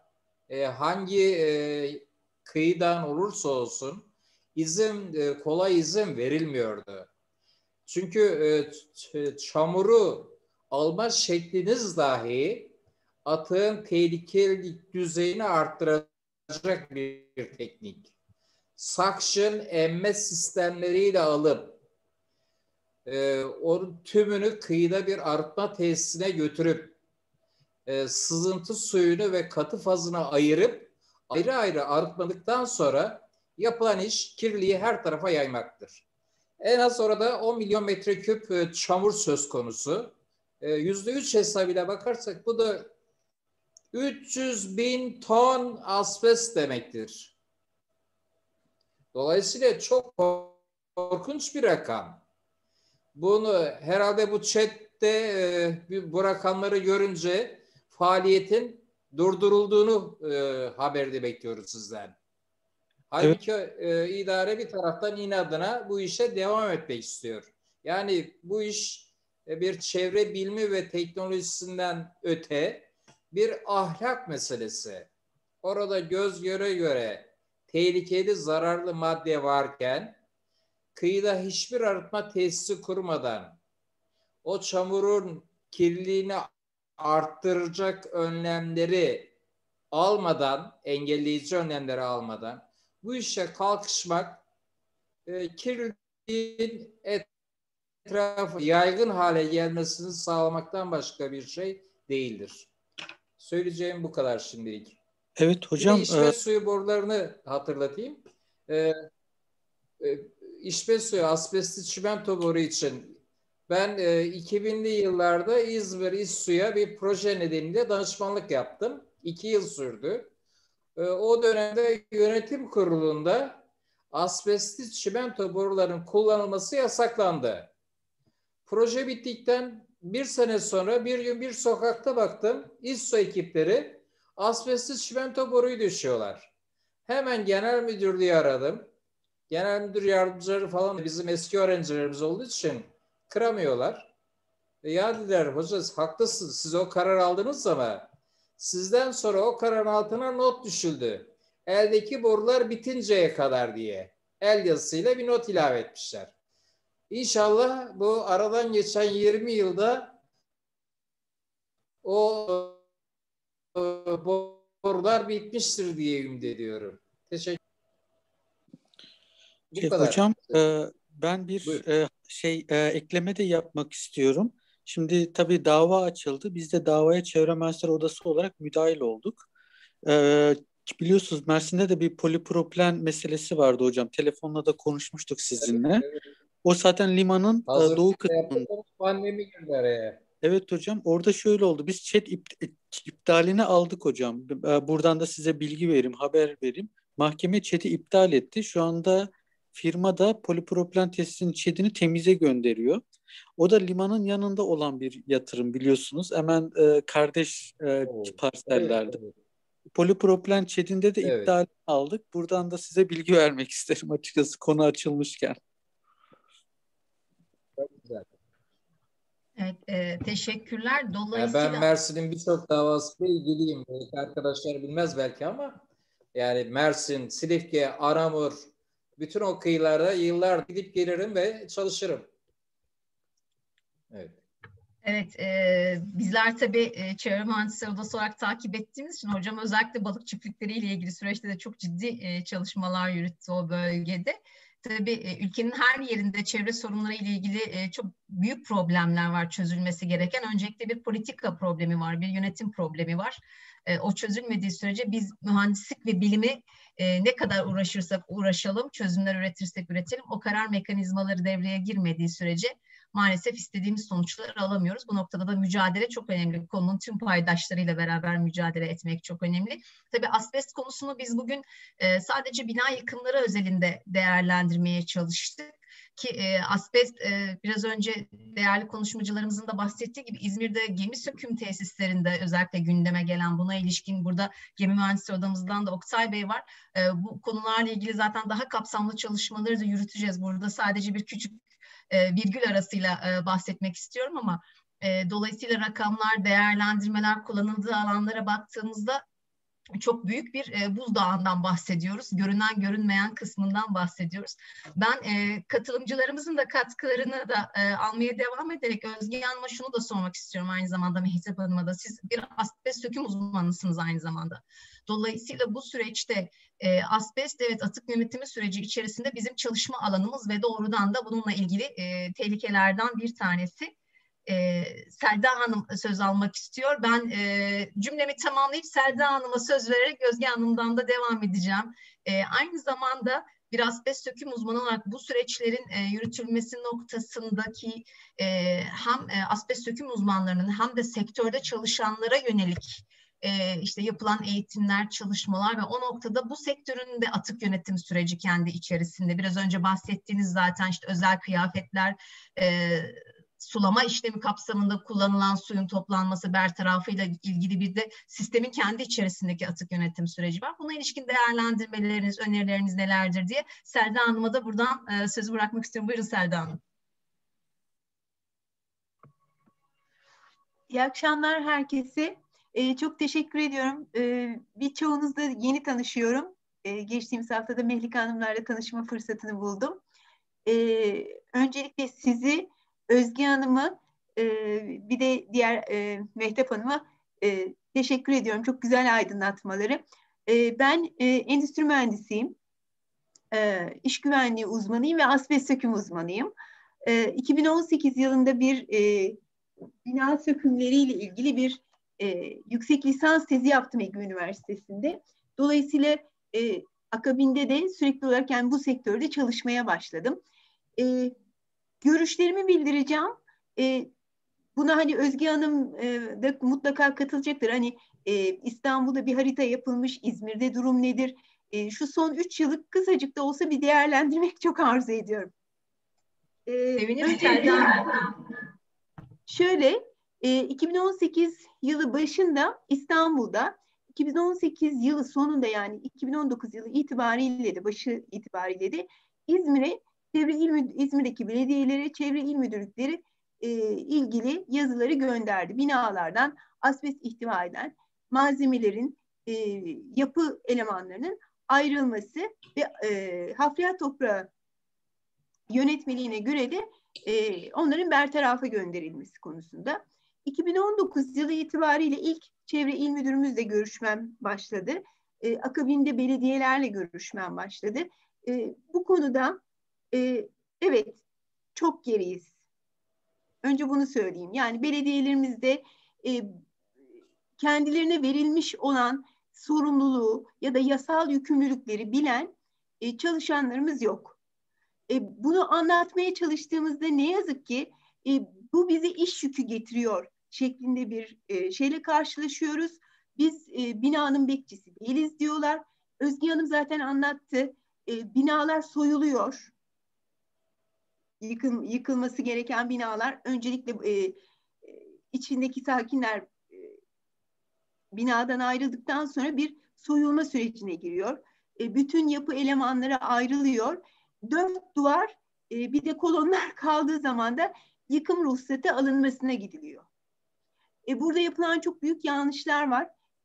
hangi kıyıdan olursa olsun kolay izin verilmiyordu. Çünkü çamuru alma şekliniz dahi atığın tehlikelik düzeyini arttıracak bir teknik. Suction emme sistemleriyle alıp onun tümünü kıyıda bir arıtma tesisine götürüp sızıntı suyunu ve katı fazını ayırıp ayrı ayrı arıtmadıktan sonra yapılan iş kirliliği her tarafa yaymaktır. En az orada 10 milyon metreküp çamur söz konusu. %3 hesabıyla bakarsak bu da 300 bin ton asbest demektir. Dolayısıyla çok korkunç bir rakam. Bunu herhalde bu chatte bu rakamları görünce faaliyetin durdurulduğunu haberde bekliyoruz sizden. Halbuki idare bir taraftan inadına bu işe devam etmek istiyor. Yani bu iş bir çevre bilimi ve teknolojisinden öte bir ahlak meselesi. Orada göz göre göre tehlikeli, zararlı madde varken kıyıda hiçbir arıtma tesisi kurmadan o çamurun kirliliğini arttıracak önlemleri almadan, engelleyici önlemleri almadan bu işe kalkışmak kirliliğin etrafı yaygın hale gelmesini sağlamaktan başka bir şey değildir. Söyleyeceğim bu kadar şimdilik. Evet hocam. Bir içme suyu borularını hatırlatayım. İçme suyu asbestli çimento boru için ben 2000'li yıllarda İzmir İSSU'ya bir proje nedeniyle danışmanlık yaptım. 2 yıl sürdü. O dönemde yönetim kurulunda asbestli çimento boruların kullanılması yasaklandı. Proje bittikten bir sene sonra bir gün bir sokakta baktım. İSSU ekipleri asbestli çimento boruyu döşüyorlar. Hemen genel müdürlüğü aradım. Genel müdür yardımcıları falan bizim eski öğrencilerimiz olduğu için kıramıyorlar. Ya dediler, hoca haklısınız, siz o karar aldınız ama sizden sonra o kararın altına not düşüldü. Eldeki borular bitinceye kadar diye. El yazısıyla bir not ilave etmişler. İnşallah bu aradan geçen 20 yılda o borular bitmiştir diye ümit ediyorum. Teşekkür ederim. Hocam ben bir ekleme de yapmak istiyorum. Şimdi tabii dava açıldı. Biz de davaya Çevre Mühendisleri Odası olarak müdahil olduk. Biliyorsunuz Mersin'de de bir polipropilen meselesi vardı hocam. Telefonla da konuşmuştuk sizinle. Evet. O zaten limanın doğu kısmında. Pandemi girdi araya. Evet hocam, orada şöyle oldu. Biz chat iptalini aldık hocam. Buradan da size bilgi vereyim, haber vereyim. Mahkeme chat'i iptal etti. Şu anda firma da polipropilen tesisinin chat'ini temize gönderiyor. O da limanın yanında olan bir yatırım biliyorsunuz. Hemen kardeş parsellerde. Evet. Polipropilen chat'inde de iptal aldık. Buradan da size bilgi vermek isterim açıkçası konu açılmışken. Çok güzel. Evet, teşekkürler. Dolayısıyla ben Mersin'in birçok davasıyla ilgiliyim. Arkadaşlar bilmez belki ama yani Mersin, Silifke, Aramur, bütün o kıyılara yıllar gidip gelirim ve çalışırım. Evet. Evet, bizler tabii Çevre Mühendisleri Odası olarak takip ettiğimiz için hocam özellikle balık çiftlikleriyle ilgili süreçte de çok ciddi çalışmalar yürüttü o bölgede. Tabii ülkenin her yerinde çevre sorunları ile ilgili çok büyük problemler var çözülmesi gereken. Öncelikle bir politika problemi var, bir yönetim problemi var. O çözülmediği sürece biz mühendislik ve bilimi ne kadar uğraşırsak uğraşalım, çözümler üretirsek üretelim, o karar mekanizmaları devreye girmediği sürece maalesef istediğimiz sonuçları alamıyoruz. Bu noktada da mücadele çok önemli. Konunun tüm paydaşlarıyla beraber mücadele etmek çok önemli. Tabii asbest konusunu biz bugün sadece bina yıkımları özelinde değerlendirmeye çalıştık. Ki asbest biraz önce değerli konuşmacılarımızın da bahsettiği gibi İzmir'de gemi söküm tesislerinde özellikle gündeme gelen buna ilişkin burada Gemi Mühendisleri Odamızdan da Oktay Bey var. Bu konularla ilgili zaten daha kapsamlı çalışmaları da yürüteceğiz. Burada sadece bir küçük virgül arasıyla bahsetmek istiyorum ama dolayısıyla rakamlar, değerlendirmeler, kullanıldığı alanlara baktığımızda çok büyük bir buzdağından bahsediyoruz. Görünen görünmeyen kısmından bahsediyoruz. Ben katılımcılarımızın da katkılarını da almaya devam ederek Özge Hanım'a şunu da sormak istiyorum aynı zamanda Mehtap Hanım'a da. Siz bir asbest söküm uzmanısınız aynı zamanda. Dolayısıyla bu süreçte asbest evet atık yönetimi süreci içerisinde bizim çalışma alanımız ve doğrudan da bununla ilgili tehlikelerden bir tanesi. Selda Hanım söz almak istiyor. Ben cümlemi tamamlayıp Selda Hanım'a söz vererek Özge Hanım'dan da devam edeceğim. Aynı zamanda bir asbest söküm uzmanı olarak bu süreçlerin yürütülmesi noktasındaki hem asbest söküm uzmanlarının hem de sektörde çalışanlara yönelik işte yapılan eğitimler, çalışmalar ve o noktada bu sektörün de atık yönetim süreci kendi içerisinde. Biraz önce bahsettiğiniz zaten işte özel kıyafetler, sulama işlemi kapsamında kullanılan suyun toplanması, bertarafıyla ilgili bir de sistemin kendi içerisindeki atık yönetim süreci var. Buna ilişkin değerlendirmeleriniz, önerileriniz nelerdir diye Selda Hanım'a da buradan sözü bırakmak istiyorum. Buyurun Selda Hanım. İyi akşamlar herkese. Çok teşekkür ediyorum. Birçoğunuzla yeni tanışıyorum. Geçtiğimiz haftada Mehlike Hanımlarla tanışma fırsatını buldum. Öncelikle sizi, Özge Hanım'ı, bir de diğer Mehtap Hanım'a teşekkür ediyorum. Çok güzel aydınlatmaları. Ben endüstri mühendisiyim. İş güvenliği uzmanıyım ve asbest söküm uzmanıyım. 2018 yılında bir bina sökümleriyle ilgili bir yüksek lisans tezi yaptım Ege Üniversitesi'nde. Dolayısıyla akabinde de sürekli olarak yani bu sektörde çalışmaya başladım. Görüşlerimi bildireceğim. Buna hani Özge Hanım da mutlaka katılacaktır. Hani İstanbul'da bir harita yapılmış, İzmir'de durum nedir? Şu son 3 yılı kısacık da olsa bir değerlendirmek çok arzu ediyorum. Sevinirim Selda Hanım. Şöyle, 2018 yılı başında İstanbul'da, 2018 yılı sonunda yani 2019 yılı itibariyle de başı itibariyle de İzmir'deki belediyelere, çevre il müdürlükleri ilgili yazıları gönderdi. Binalardan asbest ihtiva eden malzemelerin, yapı elemanlarının ayrılması ve hafriyat toprağı yönetmeliğine göre de onların bertarafa gönderilmesi konusunda. 2019 yılı itibariyle ilk çevre il müdürümüzle görüşmem başladı. Akabinde belediyelerle görüşmem başladı. Bu konuda evet çok geriyiz. Önce bunu söyleyeyim. Yani belediyelerimizde kendilerine verilmiş olan sorumluluğu ya da yasal yükümlülükleri bilen çalışanlarımız yok. Bunu anlatmaya çalıştığımızda ne yazık ki bu bize iş yükü getiriyor şeklinde bir şeyle karşılaşıyoruz. Biz binanın bekçisi değiliz diyorlar. Özge Hanım zaten anlattı. Binalar soyuluyor. Yıkılması gereken binalar öncelikle içindeki sakinler binadan ayrıldıktan sonra bir soyulma sürecine giriyor. Bütün yapı elemanları ayrılıyor. 4 duvar bir de kolonlar kaldığı zaman da yıkım ruhsatı alınmasına gidiliyor. Burada yapılan çok büyük yanlışlar var.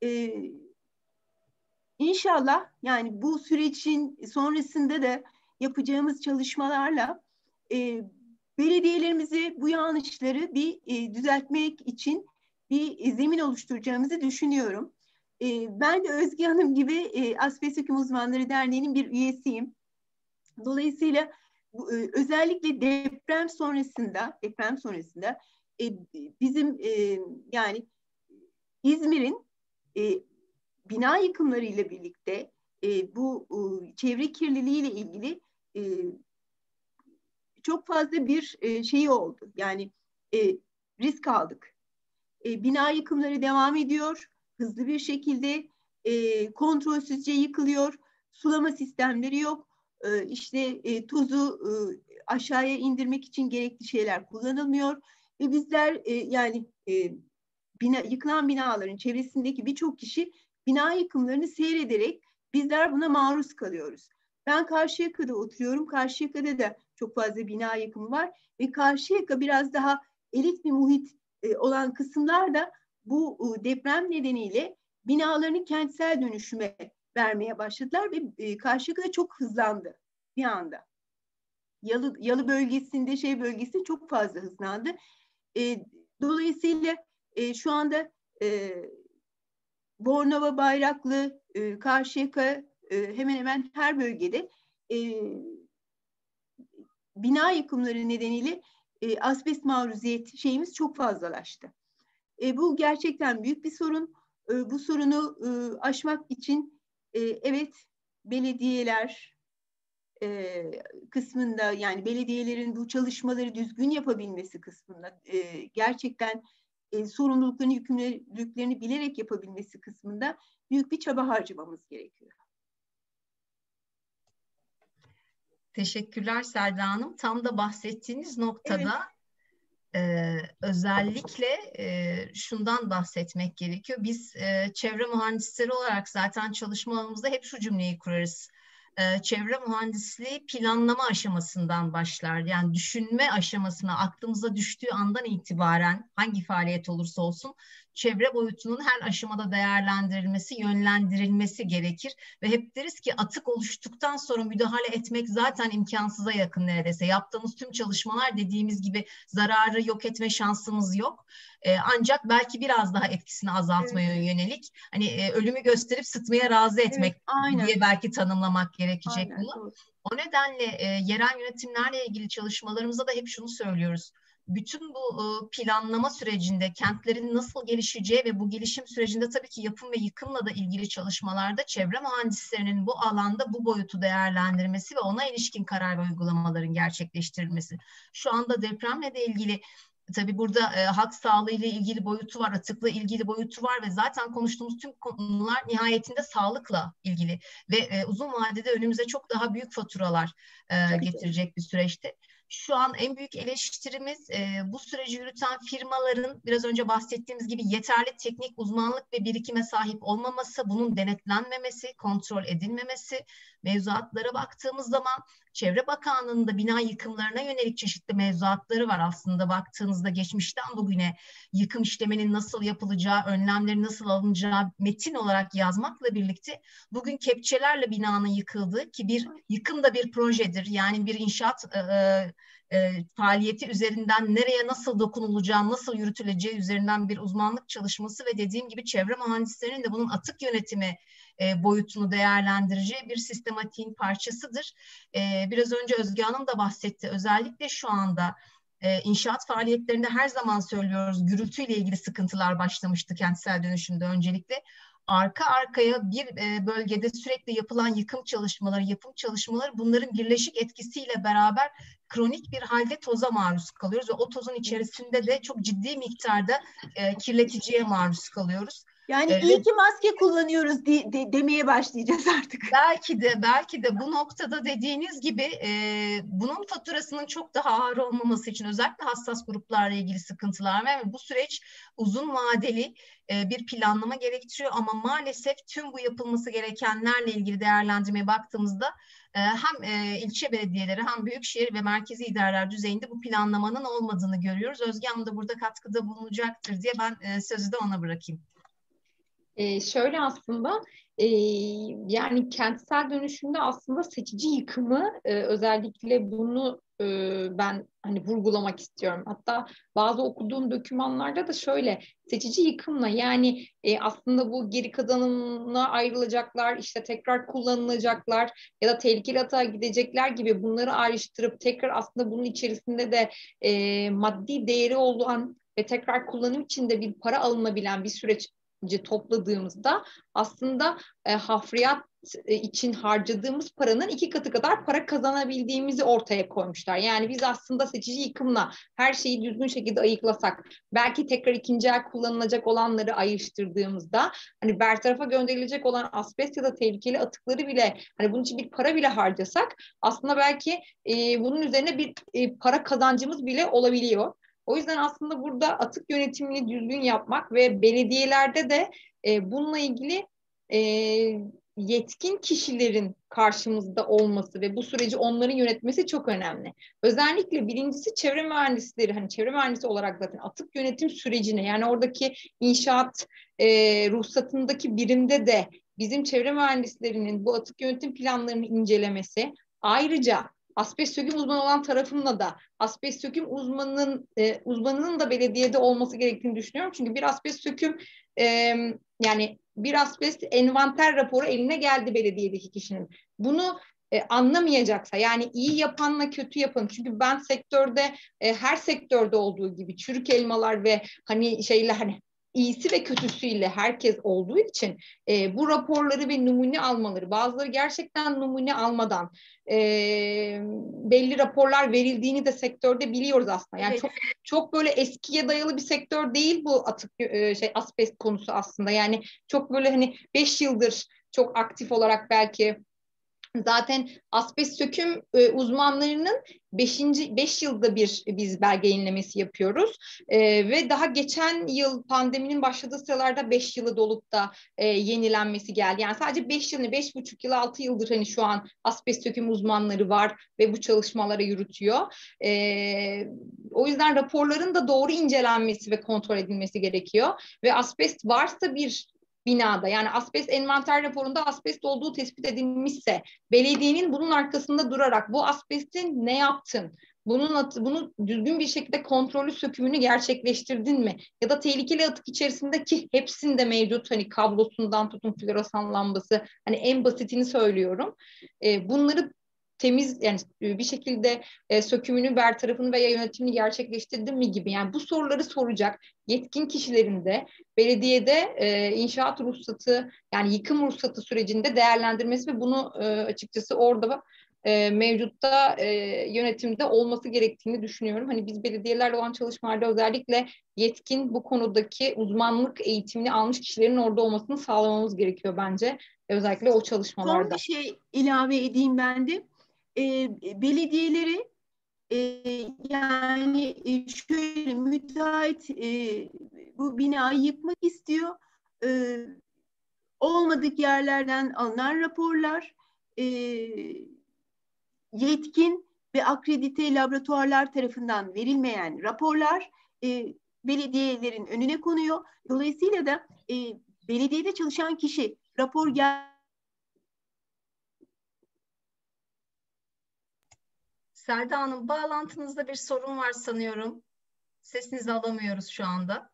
İnşallah yani bu sürecin sonrasında da yapacağımız çalışmalarla belediyelerimizi bu yanlışları bir düzeltmek için bir zemin oluşturacağımızı düşünüyorum. Ben de Özge Hanım gibi Asbest Söküm Uzmanları Derneği'nin bir üyesiyim. Dolayısıyla özellikle deprem sonrasında bizim yani İzmir'in bina yıkımlarıyla birlikte bu çevre kirliliği ile ilgili çok fazla bir şey oldu. Yani risk aldık. Bina yıkımları devam ediyor. Hızlı bir şekilde kontrolsüzce yıkılıyor. Sulama sistemleri yok. İşte tozu aşağıya indirmek için gerekli şeyler kullanılmıyor. Ve bizler yani yıkılan binaların çevresindeki birçok kişi bina yıkımlarını seyrederek bizler buna maruz kalıyoruz. Ben Karşıyaka'da oturuyorum. Karşıyaka'da da çok fazla bina yıkımı var. Ve Karşıyaka biraz daha elit bir muhit olan kısımlar da bu deprem nedeniyle binalarını kentsel dönüşüme vermeye başladılar ve Karşıyaka'da çok hızlandı bir anda. Yalı bölgesinde, bölgesinde çok fazla hızlandı. Dolayısıyla şu anda Bornova, Bayraklı, Karşıyaka hemen hemen her bölgede bina yıkımları nedeniyle asbest maruziyet şeyimiz çok fazlalaştı. Bu gerçekten büyük bir sorun. Bu sorunu aşmak için evet belediyeler kısmında yani belediyelerin bu çalışmaları düzgün yapabilmesi kısmında gerçekten sorumluluklarını, yükümlülüklerini bilerek yapabilmesi kısmında büyük bir çaba harcamamız gerekiyor. Teşekkürler Selda Hanım. Tam da bahsettiğiniz noktada özellikle şundan bahsetmek gerekiyor. Biz çevre mühendisleri olarak zaten çalışma alanımızda hep şu cümleyi kurarız. Çevre mühendisliği planlama aşamasından başlar. Yani düşünme aşamasına aklımıza düştüğü andan itibaren hangi faaliyet olursa olsun çevre boyutunun her aşamada değerlendirilmesi, yönlendirilmesi gerekir. Ve hep deriz ki atık oluştuktan sonra müdahale etmek zaten imkansıza yakın neredeyse. Yaptığımız tüm çalışmalar dediğimiz gibi zararı yok etme şansımız yok. Ancak belki biraz daha etkisini azaltmaya yönelik hani ölümü gösterip sıtmaya razı etmek diye belki tanımlamak gerekecek bunu. Doğru. O nedenle yerel yönetimlerle ilgili çalışmalarımızda da hep şunu söylüyoruz. Bütün bu planlama sürecinde kentlerin nasıl gelişeceği ve bu gelişim sürecinde tabii ki yapım ve yıkımla da ilgili çalışmalarda çevre mühendislerinin bu alanda bu boyutu değerlendirmesi ve ona ilişkin karar ve uygulamaların gerçekleştirilmesi. Şu anda depremle de ilgili tabii burada halk sağlığı ile ilgili boyutu var, atıkla ilgili boyutu var ve zaten konuştuğumuz tüm konular nihayetinde sağlıkla ilgili ve uzun vadede önümüze çok daha büyük faturalar getirecek bir süreçte. Şu an en büyük eleştirimiz bu süreci yürüten firmaların biraz önce bahsettiğimiz gibi yeterli teknik uzmanlık ve birikime sahip olmaması, bunun denetlenmemesi, kontrol edilmemesi. Mevzuatlara baktığımız zaman Çevre Bakanlığı'nın da bina yıkımlarına yönelik çeşitli mevzuatları var aslında baktığınızda geçmişten bugüne yıkım işleminin nasıl yapılacağı, önlemlerin nasıl alınacağı metin olarak yazmakla birlikte bugün kepçelerle binanın yıkıldığı ki bir yıkım da bir projedir. Yani bir inşaat faaliyeti üzerinden nereye nasıl dokunulacağı, nasıl yürütüleceği üzerinden bir uzmanlık çalışması ve dediğim gibi çevre mühendislerinin de bunun atık yönetimi boyutunu değerlendireceği bir sistematiğin parçasıdır. Biraz önce Özge Hanım da bahsetti. Özellikle şu anda inşaat faaliyetlerinde her zaman söylüyoruz gürültüyle ilgili sıkıntılar başlamıştı kentsel dönüşümde öncelikle. Arka arkaya bir bölgede sürekli yapılan yapım çalışmaları bunların birleşik etkisiyle beraber kronik bir halde toza maruz kalıyoruz ve o tozun içerisinde de çok ciddi miktarda kirleticiye maruz kalıyoruz. Yani iyi ki maske kullanıyoruz demeye başlayacağız artık. Belki de bu noktada dediğiniz gibi bunun faturasının çok daha ağır olmaması için özellikle hassas gruplarla ilgili sıkıntılar var ve bu süreç uzun vadeli bir planlama gerektiriyor ama maalesef tüm bu yapılması gerekenlerle ilgili değerlendirmeye baktığımızda hem ilçe belediyeleri hem büyükşehir ve merkezi idareler düzeyinde bu planlamanın olmadığını görüyoruz. Özge Hanım da burada katkıda bulunacaktır diye ben sözü de ona bırakayım. Şöyle aslında yani kentsel dönüşümde aslında seçici yıkımı özellikle bunu ben hani vurgulamak istiyorum. Hatta bazı okuduğum dokümanlarda da şöyle seçici yıkımla yani aslında bu geri kazanımına ayrılacaklar, işte tekrar kullanılacaklar ya da tehlikeli atağa gidecekler gibi bunları ayrıştırıp tekrar aslında bunun içerisinde de maddi değeri olan ve tekrar kullanım için de bir para alınabilen bir süreç topladığımızda aslında hafriyat için harcadığımız paranın 2 katı kadar para kazanabildiğimizi ortaya koymuşlar. Yani biz aslında seçici yıkımla her şeyi düzgün şekilde ayıklasak, belki tekrar ikinci el kullanılacak olanları ayrıştırdığımızda hani bertarafa gönderilecek olan asbest ya da tehlikeli atıkları bile hani bunun için bir para bile harcasak aslında belki bunun üzerine bir para kazancımız bile olabiliyor. O yüzden aslında burada atık yönetimini düzgün yapmak ve belediyelerde de bununla ilgili yetkin kişilerin karşımızda olması ve bu süreci onların yönetmesi çok önemli. Özellikle birincisi çevre mühendisleri, hani çevre mühendisi olarak zaten atık yönetim sürecine yani oradaki inşaat ruhsatındaki birimde de bizim çevre mühendislerinin bu atık yönetim planlarını incelemesi, ayrıca asbest söküm uzmanı olan tarafımla da asbest söküm uzmanının da belediyede olması gerektiğini düşünüyorum. Çünkü bir asbest söküm yani bir asbest envanter raporu eline geldi belediyedeki kişinin. Bunu anlamayacaksa yani iyi yapanla kötü yapan çünkü ben sektörde her sektörde olduğu gibi çürük elmalar ve hani şeyler hani iyisi ve kötüsüyle herkes olduğu için bu raporları ve numune almaları, bazıları gerçekten numune almadan belli raporlar verildiğini de sektörde biliyoruz aslında. Yani evet. çok böyle eskiye dayalı bir sektör değil bu asbest konusu aslında. Yani çok böyle hani 5 yıldır çok aktif olarak belki. Zaten asbest söküm uzmanlarının 5 yılda bir biz belge yenilemesi yapıyoruz. Ve daha geçen yıl pandeminin başladığı sıralarda 5 yılı dolup da yenilenmesi geldi. Yani sadece 5 yıl, 5,5 yıl, 6 yıldır hani şu an asbest söküm uzmanları var ve bu çalışmaları yürütüyor. O yüzden raporların da doğru incelenmesi ve kontrol edilmesi gerekiyor. Ve asbest varsa bir binada, yani asbest envanter raporunda asbest olduğu tespit edilmişse belediyenin bunun arkasında durarak bu asbestin ne yaptın? Bunu düzgün bir şekilde kontrolü sökümünü gerçekleştirdin mi? Ya da tehlikeli atık içerisindeki hepsinde mevcut, hani kablosundan tutun floresan lambası, hani en basitini söylüyorum. Bunları temiz, yani bir şekilde sökümünü, bertarafını veya yönetimini gerçekleştirdin mi gibi. Yani bu soruları soracak yetkin kişilerin de belediyede inşaat ruhsatı, yani yıkım ruhsatı sürecinde değerlendirmesi ve bunu açıkçası orada mevcutta yönetimde olması gerektiğini düşünüyorum. Hani biz belediyelerle olan çalışmalarda özellikle yetkin, bu konudaki uzmanlık eğitimini almış kişilerin orada olmasını sağlamamız gerekiyor bence. Özellikle o çalışmalarda. Son bir şey ilave edeyim ben de. Belediyeleri yani şöyle, müteahhit bu binayı yıkmak istiyor. Olmadık yerlerden alınan raporlar, yetkin ve akredite laboratuvarlar tarafından verilmeyen raporlar belediyelerin önüne konuyor. Dolayısıyla da belediyede çalışan kişi rapor Selda Hanım, bağlantınızda bir sorun var sanıyorum. Sesinizi alamıyoruz şu anda.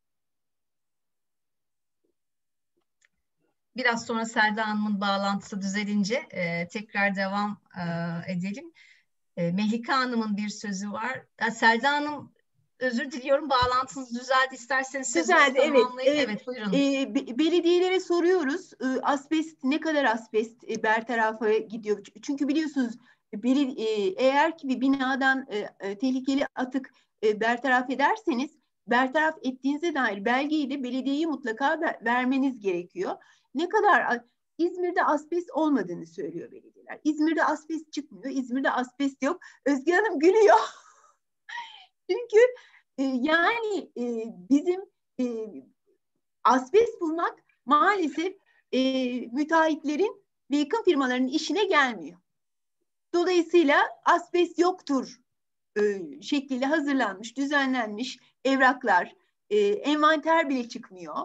Biraz sonra Selda Hanım'ın bağlantısı düzelince tekrar devam edelim. Mehlika Hanım'ın bir sözü var. Selda Hanım, özür diliyorum, bağlantınız düzeldi. İsterseniz sözünüzü tamamlayın. Evet, buyurun. Belediyelere soruyoruz. Asbest, ne kadar asbest bertarafa gidiyor? Çünkü biliyorsunuz eğer ki bir binadan tehlikeli atık bertaraf ederseniz, bertaraf ettiğinize dair belgeyi de belediyeye mutlaka vermeniz gerekiyor. Ne kadar İzmir'de asbest olmadığını söylüyor belediyeler. İzmir'de asbest çıkmıyor. İzmir'de asbest yok. Özge Hanım gülüyor. Çünkü yani bizim asbest bulmak maalesef müteahhitlerin ve yıkım firmalarının işine gelmiyor. Dolayısıyla asbest yoktur şekliyle hazırlanmış, düzenlenmiş evraklar, envanter bile çıkmıyor.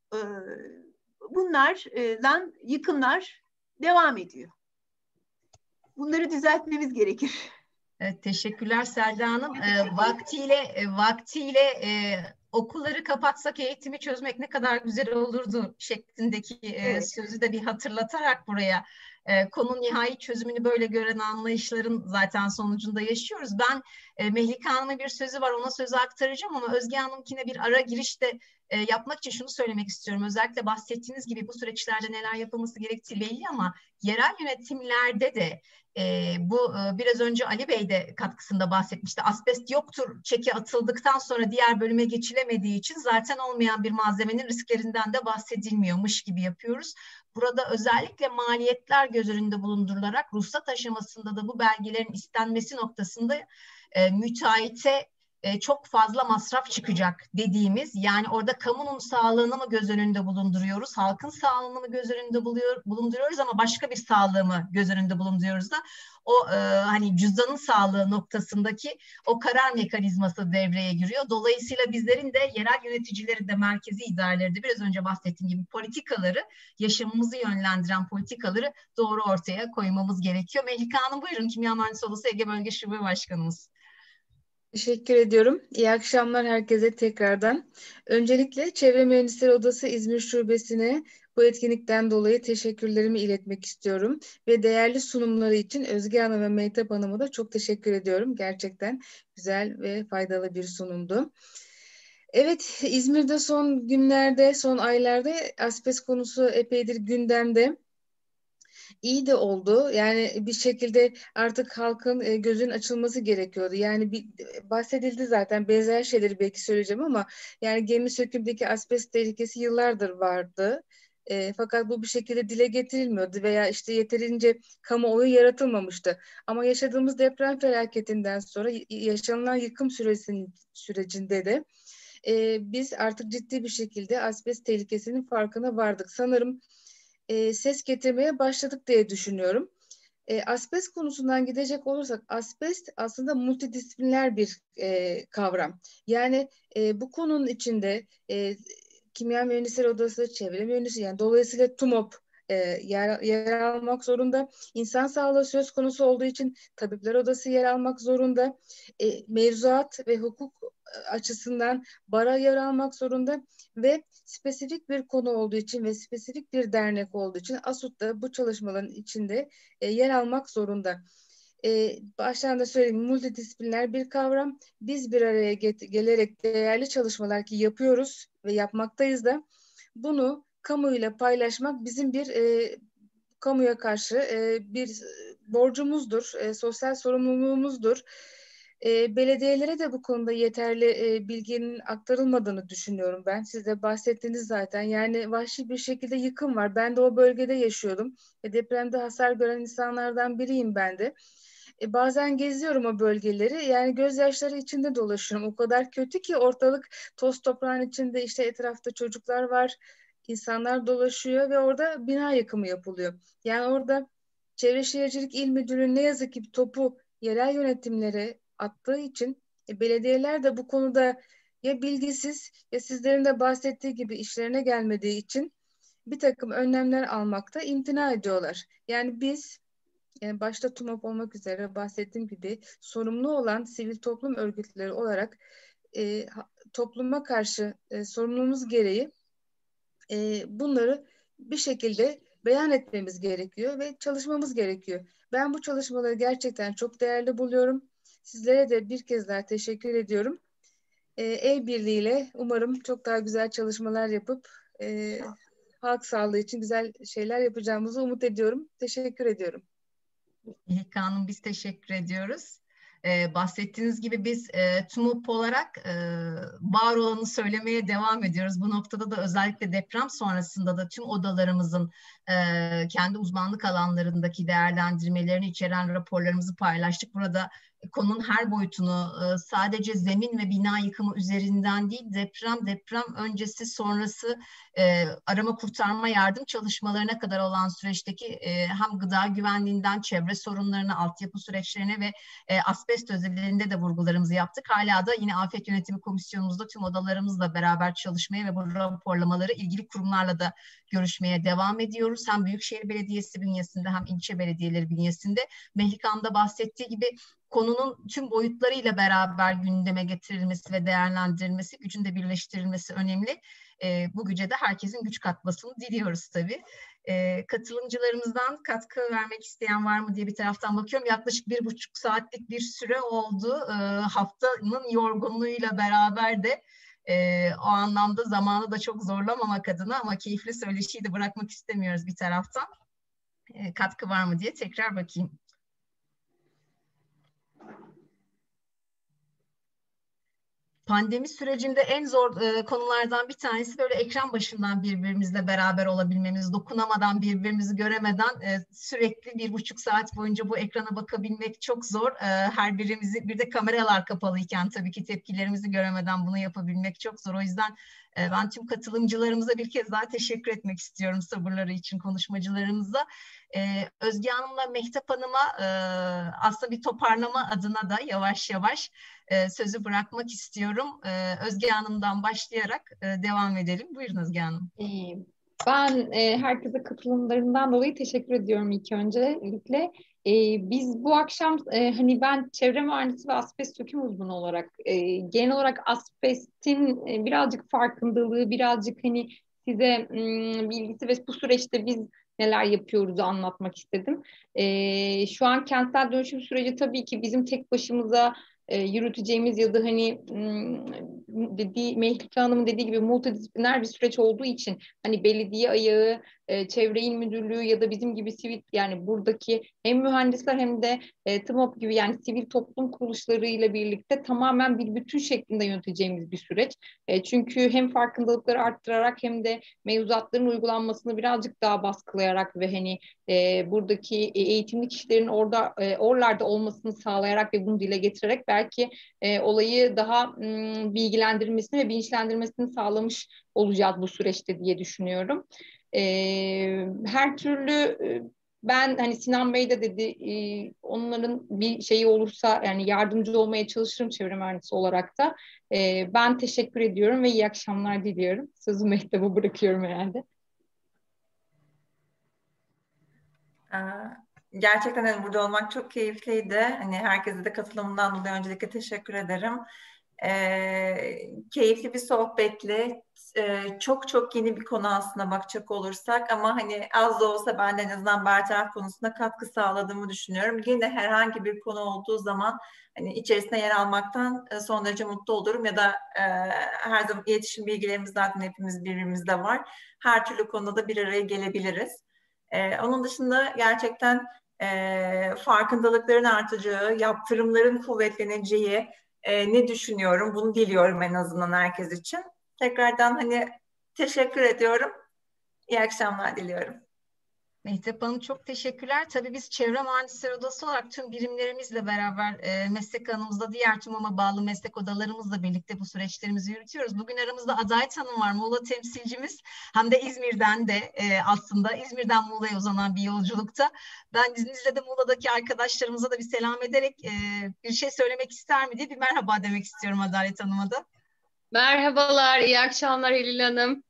Bunlardan yıkımlar devam ediyor. Bunları düzeltmemiz gerekir. Evet, teşekkürler Selda Hanım. Vaktiyle okulları kapatsak eğitimi çözmek ne kadar güzel olurdu şeklindeki sözü de bir hatırlatarak buraya konunun nihai çözümünü böyle gören anlayışların zaten sonucunda yaşıyoruz. Ben Mehlika Hanım'ın bir sözü var, ona sözü aktaracağım ama Özge Hanım'kine bir ara girişte yapmak için şunu söylemek istiyorum. Özellikle bahsettiğiniz gibi bu süreçlerde neler yapılması gerektiği belli ama yerel yönetimlerde de bu biraz önce Ali Bey de katkısında bahsetmişti. Asbest yoktur çeki atıldıktan sonra diğer bölüme geçilemediği için zaten olmayan bir malzemenin risklerinden de bahsedilmiyormuş gibi yapıyoruz. Burada özellikle maliyetler göz önünde bulundurularak ruhsat aşamasında da bu belgelerin istenmesi noktasında müteahhite çok fazla masraf çıkacak dediğimiz, yani orada kamunun sağlığını mı göz önünde bulunduruyoruz, halkın sağlığını mı göz önünde bulunduruyoruz ama başka bir sağlığı mı göz önünde bulunduruyoruz da o hani cüzdanın sağlığı noktasındaki o karar mekanizması devreye giriyor. Dolayısıyla bizlerin de yerel yöneticileri de merkezi idareleri de biraz önce bahsettiğim gibi politikaları, yaşamımızı yönlendiren politikaları doğru ortaya koymamız gerekiyor. Mehlika Hanım buyurun, Kimya Mühendisi Odası Ege Bölge Şube Başkanımız. Teşekkür ediyorum. İyi akşamlar herkese tekrardan. Öncelikle Çevre Mühendisleri Odası İzmir Şubesi'ne bu etkinlikten dolayı teşekkürlerimi iletmek istiyorum. Ve değerli sunumları için Özge Hanım ve Mehtap Hanım'a da çok teşekkür ediyorum. Gerçekten güzel ve faydalı bir sunumdu. Evet, İzmir'de son günlerde, son aylarda asbest konusu epeydir gündemde. İyi de oldu. Yani bir şekilde artık halkın gözünün açılması gerekiyordu. Yani bahsedildi zaten, benzer şeyleri belki söyleyeceğim ama yani gemi sökümdeki asbest tehlikesi yıllardır vardı. Fakat bu bir şekilde dile getirilmiyordu veya işte yeterince kamuoyu yaratılmamıştı. Ama yaşadığımız deprem felaketinden sonra yaşanılan yıkım sürecinde de biz artık ciddi bir şekilde asbest tehlikesinin farkına vardık. Sanırım ses getirmeye başladık diye düşünüyorum. Asbest konusundan gidecek olursak, asbest aslında multidisipliner bir kavram. Yani bu konunun içinde Kimya Mühendisleri Odası, Çevre Mühendisleri, yani dolayısıyla TUMOP yer almak zorunda. İnsan sağlığı söz konusu olduğu için Tabipler Odası yer almak zorunda. Mevzuat ve hukuk açısından bara yer almak zorunda ve spesifik bir konu olduğu için ve spesifik bir dernek olduğu için ASUD da bu çalışmaların içinde yer almak zorunda. Baştan da söyleyeyim, multidisipliner bir kavram. Biz bir araya gelerek değerli çalışmalar ki yapıyoruz ve yapmaktayız da, bunu kamuyla paylaşmak bizim bir kamuya karşı bir borcumuzdur, sosyal sorumluluğumuzdur. Belediyelere de bu konuda yeterli bilginin aktarılmadığını düşünüyorum ben. Siz de bahsettiniz zaten. Yani vahşi bir şekilde yıkım var. Ben de o bölgede yaşıyordum. Depremde hasar gören insanlardan biriyim ben de. Bazen geziyorum o bölgeleri. Yani gözyaşları içinde dolaşıyorum. O kadar kötü ki ortalık toz toprağın içinde, işte etrafta çocuklar var. İnsanlar dolaşıyor ve orada bina yıkımı yapılıyor. Yani orada Çevre Şehircilik İl Müdürlüğü ne yazık ki topu yerel yönetimlere attığı için belediyeler de bu konuda ya bilgisiz ya sizlerin de bahsettiği gibi işlerine gelmediği için bir takım önlemler almakta imtina ediyorlar. Yani biz başta TUMOP olmak üzere bahsettiğim gibi sorumlu olan sivil toplum örgütleri olarak topluma karşı sorumluluğumuz gereği bunları bir şekilde beyan etmemiz gerekiyor ve çalışmamız gerekiyor. Ben bu çalışmaları gerçekten çok değerli buluyorum. Sizlere de bir kez daha teşekkür ediyorum. El birliğiyle umarım çok daha güzel çalışmalar yapıp halk sağlığı için güzel şeyler yapacağımızı umut ediyorum. Teşekkür ediyorum. İlka Hanım, biz teşekkür ediyoruz. Bahsettiğiniz gibi biz TUMOP olarak var olanı söylemeye devam ediyoruz. Bu noktada da özellikle deprem sonrasında da tüm odalarımızın kendi uzmanlık alanlarındaki değerlendirmelerini içeren raporlarımızı paylaştık. Burada konunun her boyutunu sadece zemin ve bina yıkımı üzerinden değil, deprem öncesi sonrası arama kurtarma yardım çalışmalarına kadar olan süreçteki hem gıda güvenliğinden çevre sorunlarına, altyapı süreçlerine ve asbest özelliğinde de vurgularımızı yaptık. Hala da yine Afet Yönetimi Komisyonumuzda tüm odalarımızla beraber çalışmaya ve bu raporlamaları ilgili kurumlarla da görüşmeye devam ediyoruz. Hem Büyükşehir Belediyesi bünyesinde hem ilçe belediyeleri bünyesinde. Mehlika'nın da bahsettiği gibi konunun tüm boyutlarıyla beraber gündeme getirilmesi ve değerlendirilmesi, gücün de birleştirilmesi önemli. Bu güce de herkesin güç katmasını diliyoruz tabii. Katılımcılarımızdan katkı vermek isteyen var mı diye bir taraftan bakıyorum. Yaklaşık 1,5 saatlik bir süre oldu. Haftanın yorgunluğuyla beraber de o anlamda zamanı da çok zorlamamak adına, ama keyifli söyleşiyi de bırakmak istemiyoruz bir taraftan. Katkı var mı diye tekrar bakayım. Pandemi sürecinde en zor konulardan bir tanesi böyle ekran başından birbirimizle beraber olabilmemiz, dokunamadan, birbirimizi göremeden sürekli 1,5 saat boyunca bu ekrana bakabilmek çok zor. Her birimizi, bir de kameralar kapalıyken tabii ki tepkilerimizi göremeden bunu yapabilmek çok zor. O yüzden ben tüm katılımcılarımıza bir kez daha teşekkür etmek istiyorum sabırları için, konuşmacılarımıza. Özge Hanım'la Mehtap Hanım'a aslında bir toparlama adına da yavaş yavaş sözü bırakmak istiyorum. Özge Hanım'dan başlayarak devam edelim. Buyurun Özge Hanım. Ben herkese katılımlarından dolayı teşekkür ediyorum ilk öncelikle. Biz bu akşam hani ben çevre mühendisi ve asbest söküm uzmanı olarak genel olarak asbestin birazcık farkındalığı, birazcık hani size bilgisi ve bu süreçte biz neler yapıyoruzu anlatmak istedim. Şu an kentsel dönüşüm süreci tabii ki bizim tek başımıza yürüteceğimiz ya da hani Mehlike Hanım'ın dediği gibi multidisipliner bir süreç olduğu için hani belediye ayağı, çevre il müdürlüğü ya da bizim gibi sivil, yani buradaki hem mühendisler hem de TMOP gibi yani sivil toplum kuruluşlarıyla birlikte tamamen bir bütün şeklinde yöneteceğimiz bir süreç. Çünkü hem farkındalıkları arttırarak hem de mevzuatların uygulanmasını birazcık daha baskılayarak ve hani buradaki eğitimli kişilerin oralarda olmasını sağlayarak ve bunu dile getirerek belki olayı daha bilgilendirmesini ve bilinçlendirmesini sağlamış olacağız bu süreçte diye düşünüyorum. Her türlü ben hani Sinan Bey de dedi onların bir şeyi olursa yani yardımcı olmaya çalışırım çevre mühendisi olarak da. Ben teşekkür ediyorum ve iyi akşamlar diliyorum. Sözü Mehtap'a bırakıyorum herhalde. Gerçekten hani burada olmak çok keyifliydi. Hani herkese de katılımından dolayı öncelikle teşekkür ederim. Keyifli bir sohbetle çok çok yeni bir konu aslında bakacak olursak ama hani az da olsa ben de en azından bertaraf konusunda katkı sağladığımı düşünüyorum. Yine herhangi bir konu olduğu zaman hani içerisine yer almaktan son derece mutlu olurum ya da her zaman iletişim bilgilerimiz zaten hepimiz birbirimizde var. Her türlü konuda da bir araya gelebiliriz. Onun dışında gerçekten farkındalıkların artacağı, yaptırımların kuvvetleneceği ne düşünüyorum, bunu diliyorum en azından herkes için. Tekrardan hani teşekkür ediyorum. İyi akşamlar diliyorum. Mehtap Hanım çok teşekkürler. Tabii biz Çevre Mühendisleri Odası olarak tüm birimlerimizle beraber meslek alanımızda diğer TÜMOM'a bağlı meslek odalarımızla birlikte bu süreçlerimizi yürütüyoruz. Bugün aramızda Adalet Hanım var, Muğla temsilcimiz. Hem de İzmir'den de aslında İzmir'den Muğla'ya uzanan bir yolculukta. Ben izninizle de Muğla'daki arkadaşlarımıza da bir selam ederek bir şey söylemek ister mi diye bir merhaba demek istiyorum Adalet Hanım'a da. Merhabalar, iyi akşamlar Helil Hanım.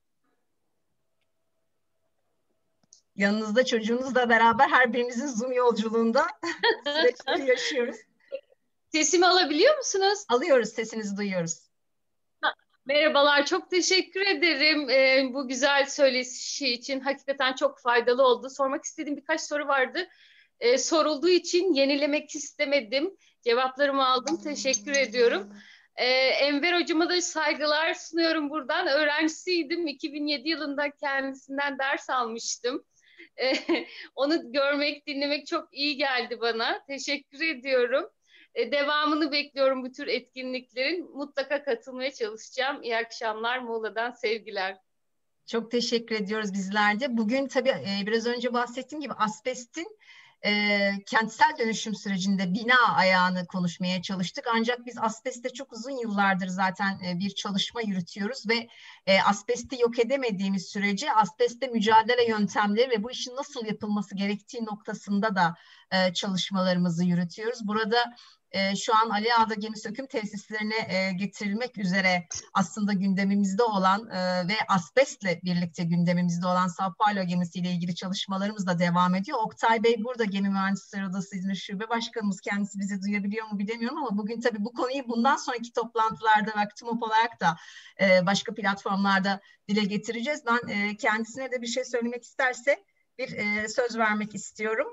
Yanınızda çocuğunuzla beraber her birimizin Zoom yolculuğunda süreçleri yaşıyoruz. Sesimi alabiliyor musunuz? Alıyoruz, sesinizi duyuyoruz. Merhabalar, çok teşekkür ederim bu güzel söyleşi için. Hakikaten çok faydalı oldu. Sormak istediğim birkaç soru vardı. Sorulduğu için yenilemek istemedim. Cevaplarımı aldım, teşekkür ediyorum. Enver Hocama da saygılar sunuyorum buradan. Öğrencisiydim. 2007 yılında kendisinden ders almıştım. Onu görmek, dinlemek çok iyi geldi bana. Teşekkür ediyorum. Devamını bekliyorum bu tür etkinliklerin. Mutlaka katılmaya çalışacağım. İyi akşamlar. Muğla'dan sevgiler. Çok teşekkür ediyoruz bizler de. Bugün tabii biraz önce bahsettiğim gibi asbestin kentsel dönüşüm sürecinde bina ayağını konuşmaya çalıştık. Ancak biz asbestte çok uzun yıllardır zaten bir çalışma yürütüyoruz ve asbesti yok edemediğimiz sürece asbestle mücadele yöntemleri ve bu işin nasıl yapılması gerektiği noktasında da çalışmalarımızı yürütüyoruz. Burada şu an Ali Ağa'da gemi söküm tesislerine getirilmek üzere aslında gündemimizde olan ve asbestle birlikte gündemimizde olan Sao Paulo gemisiyle ilgili çalışmalarımız da devam ediyor. Oktay Bey burada, Gemi Mühendisleri Odası İzmir Şube Başkanımız, kendisi bizi duyabiliyor mu bilemiyorum ama bugün tabii bu konuyu bundan sonraki toplantılarda ve TMOP olarak da başka platformlarda dile getireceğiz. Ben kendisine de bir şey söylemek isterse bir söz vermek istiyorum.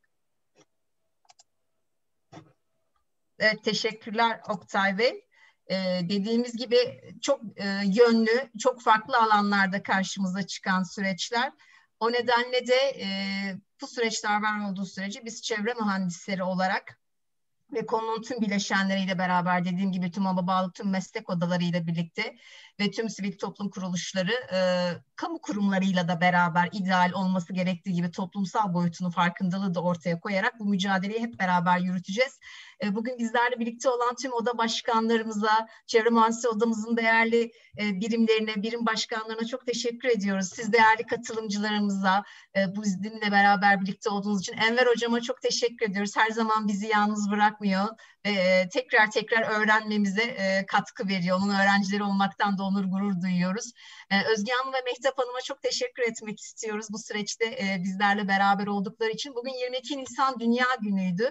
Evet, teşekkürler Oktay Bey. Dediğimiz gibi çok yönlü, çok farklı alanlarda karşımıza çıkan süreçler. O nedenle de bu süreçler var olduğu sürece biz çevre mühendisleri olarak ve konunun tüm bileşenleriyle beraber, dediğim gibi TÜMOB'a bağlı tüm meslek odalarıyla birlikte ve tüm sivil toplum kuruluşları, kamu kurumlarıyla da beraber ideal olması gerektiği gibi toplumsal boyutunu, farkındalığı da ortaya koyarak bu mücadeleyi hep beraber yürüteceğiz. Bugün bizlerle birlikte olan tüm oda başkanlarımıza, Çevre Mühendisleri Odamızın değerli birimlerine, birim başkanlarına çok teşekkür ediyoruz. Siz değerli katılımcılarımıza bu bizimle beraber birlikte olduğunuz için. Enver Hocama çok teşekkür ediyoruz. Her zaman bizi yalnız bırakmıyor. Tekrar tekrar öğrenmemize katkı veriyor. Onun öğrencileri olmaktan da onur, gurur duyuyoruz. Özge Hanım ve Mehtap Hanım'a çok teşekkür etmek istiyoruz bu süreçte bizlerle beraber oldukları için. Bugün 22 Nisan Dünya Günü'ydü.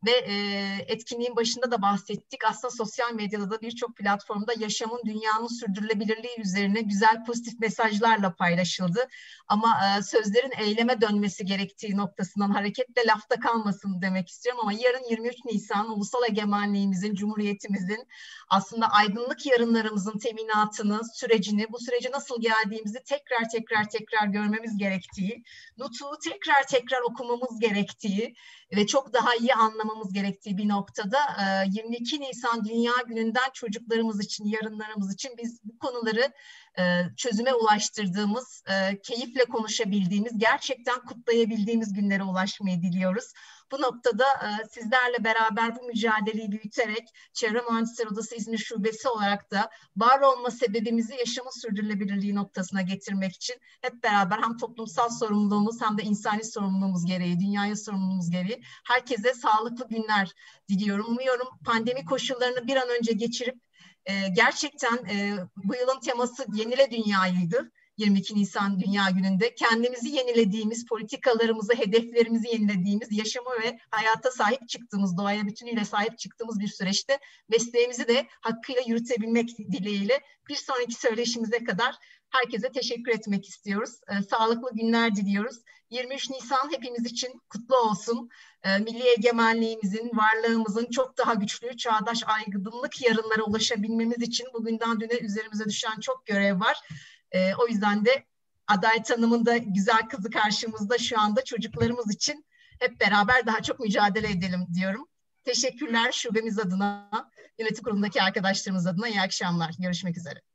Ve etkinliğin başında da bahsettik. Aslında sosyal medyada da birçok platformda yaşamın, dünyanın sürdürülebilirliği üzerine güzel pozitif mesajlarla paylaşıldı. Ama sözlerin eyleme dönmesi gerektiği noktasından hareketle lafta kalmasın demek istiyorum. Ama yarın 23 Nisan ulusal egemenliğimizin, cumhuriyetimizin, aslında aydınlık yarınlarımızın teminatını, sürecini, bu sürece nasıl geldiğimizi tekrar görmemiz gerektiği, Nutuk'u tekrar okumamız gerektiği ve çok daha iyi anlamamız gerektiği bir noktada 22 Nisan Dünya Günü'nden çocuklarımız için, yarınlarımız için biz bu konuları çözüme ulaştırdığımız, keyifle konuşabildiğimiz, gerçekten kutlayabildiğimiz günlere ulaşmayı diliyoruz. Bu noktada sizlerle beraber bu mücadeleyi büyüterek Çevre Mühendisleri Odası İzmir Şubesi olarak da var olma sebebimizi yaşamın sürdürülebilirliği noktasına getirmek için hep beraber hem toplumsal sorumluluğumuz hem de insani sorumluluğumuz gereği, dünyaya sorumluluğumuz gereği herkese sağlıklı günler diliyorum. Umuyorum pandemi koşullarını bir an önce geçirip gerçekten bu yılın teması Yenile Dünya'ydı. 22 Nisan Dünya Günü'nde kendimizi yenilediğimiz, politikalarımızı, hedeflerimizi yenilediğimiz, yaşama ve hayata sahip çıktığımız, doğaya bütünüyle sahip çıktığımız bir süreçte mesleğimizi de hakkıyla yürütebilmek dileğiyle bir sonraki söyleşimize kadar herkese teşekkür etmek istiyoruz. Sağlıklı günler diliyoruz. 23 Nisan hepimiz için kutlu olsun. Milli egemenliğimizin, varlığımızın çok daha güçlü, çağdaş, aydınlık yarınlara ulaşabilmemiz için bugünden düne üzerimize düşen çok görev var. O yüzden de Adalet Hanım'ın da güzel kızı karşımızda şu anda, çocuklarımız için hep beraber daha çok mücadele edelim diyorum. Teşekkürler şubemiz adına, yönetim kurulundaki arkadaşlarımız adına. İyi akşamlar. Görüşmek üzere.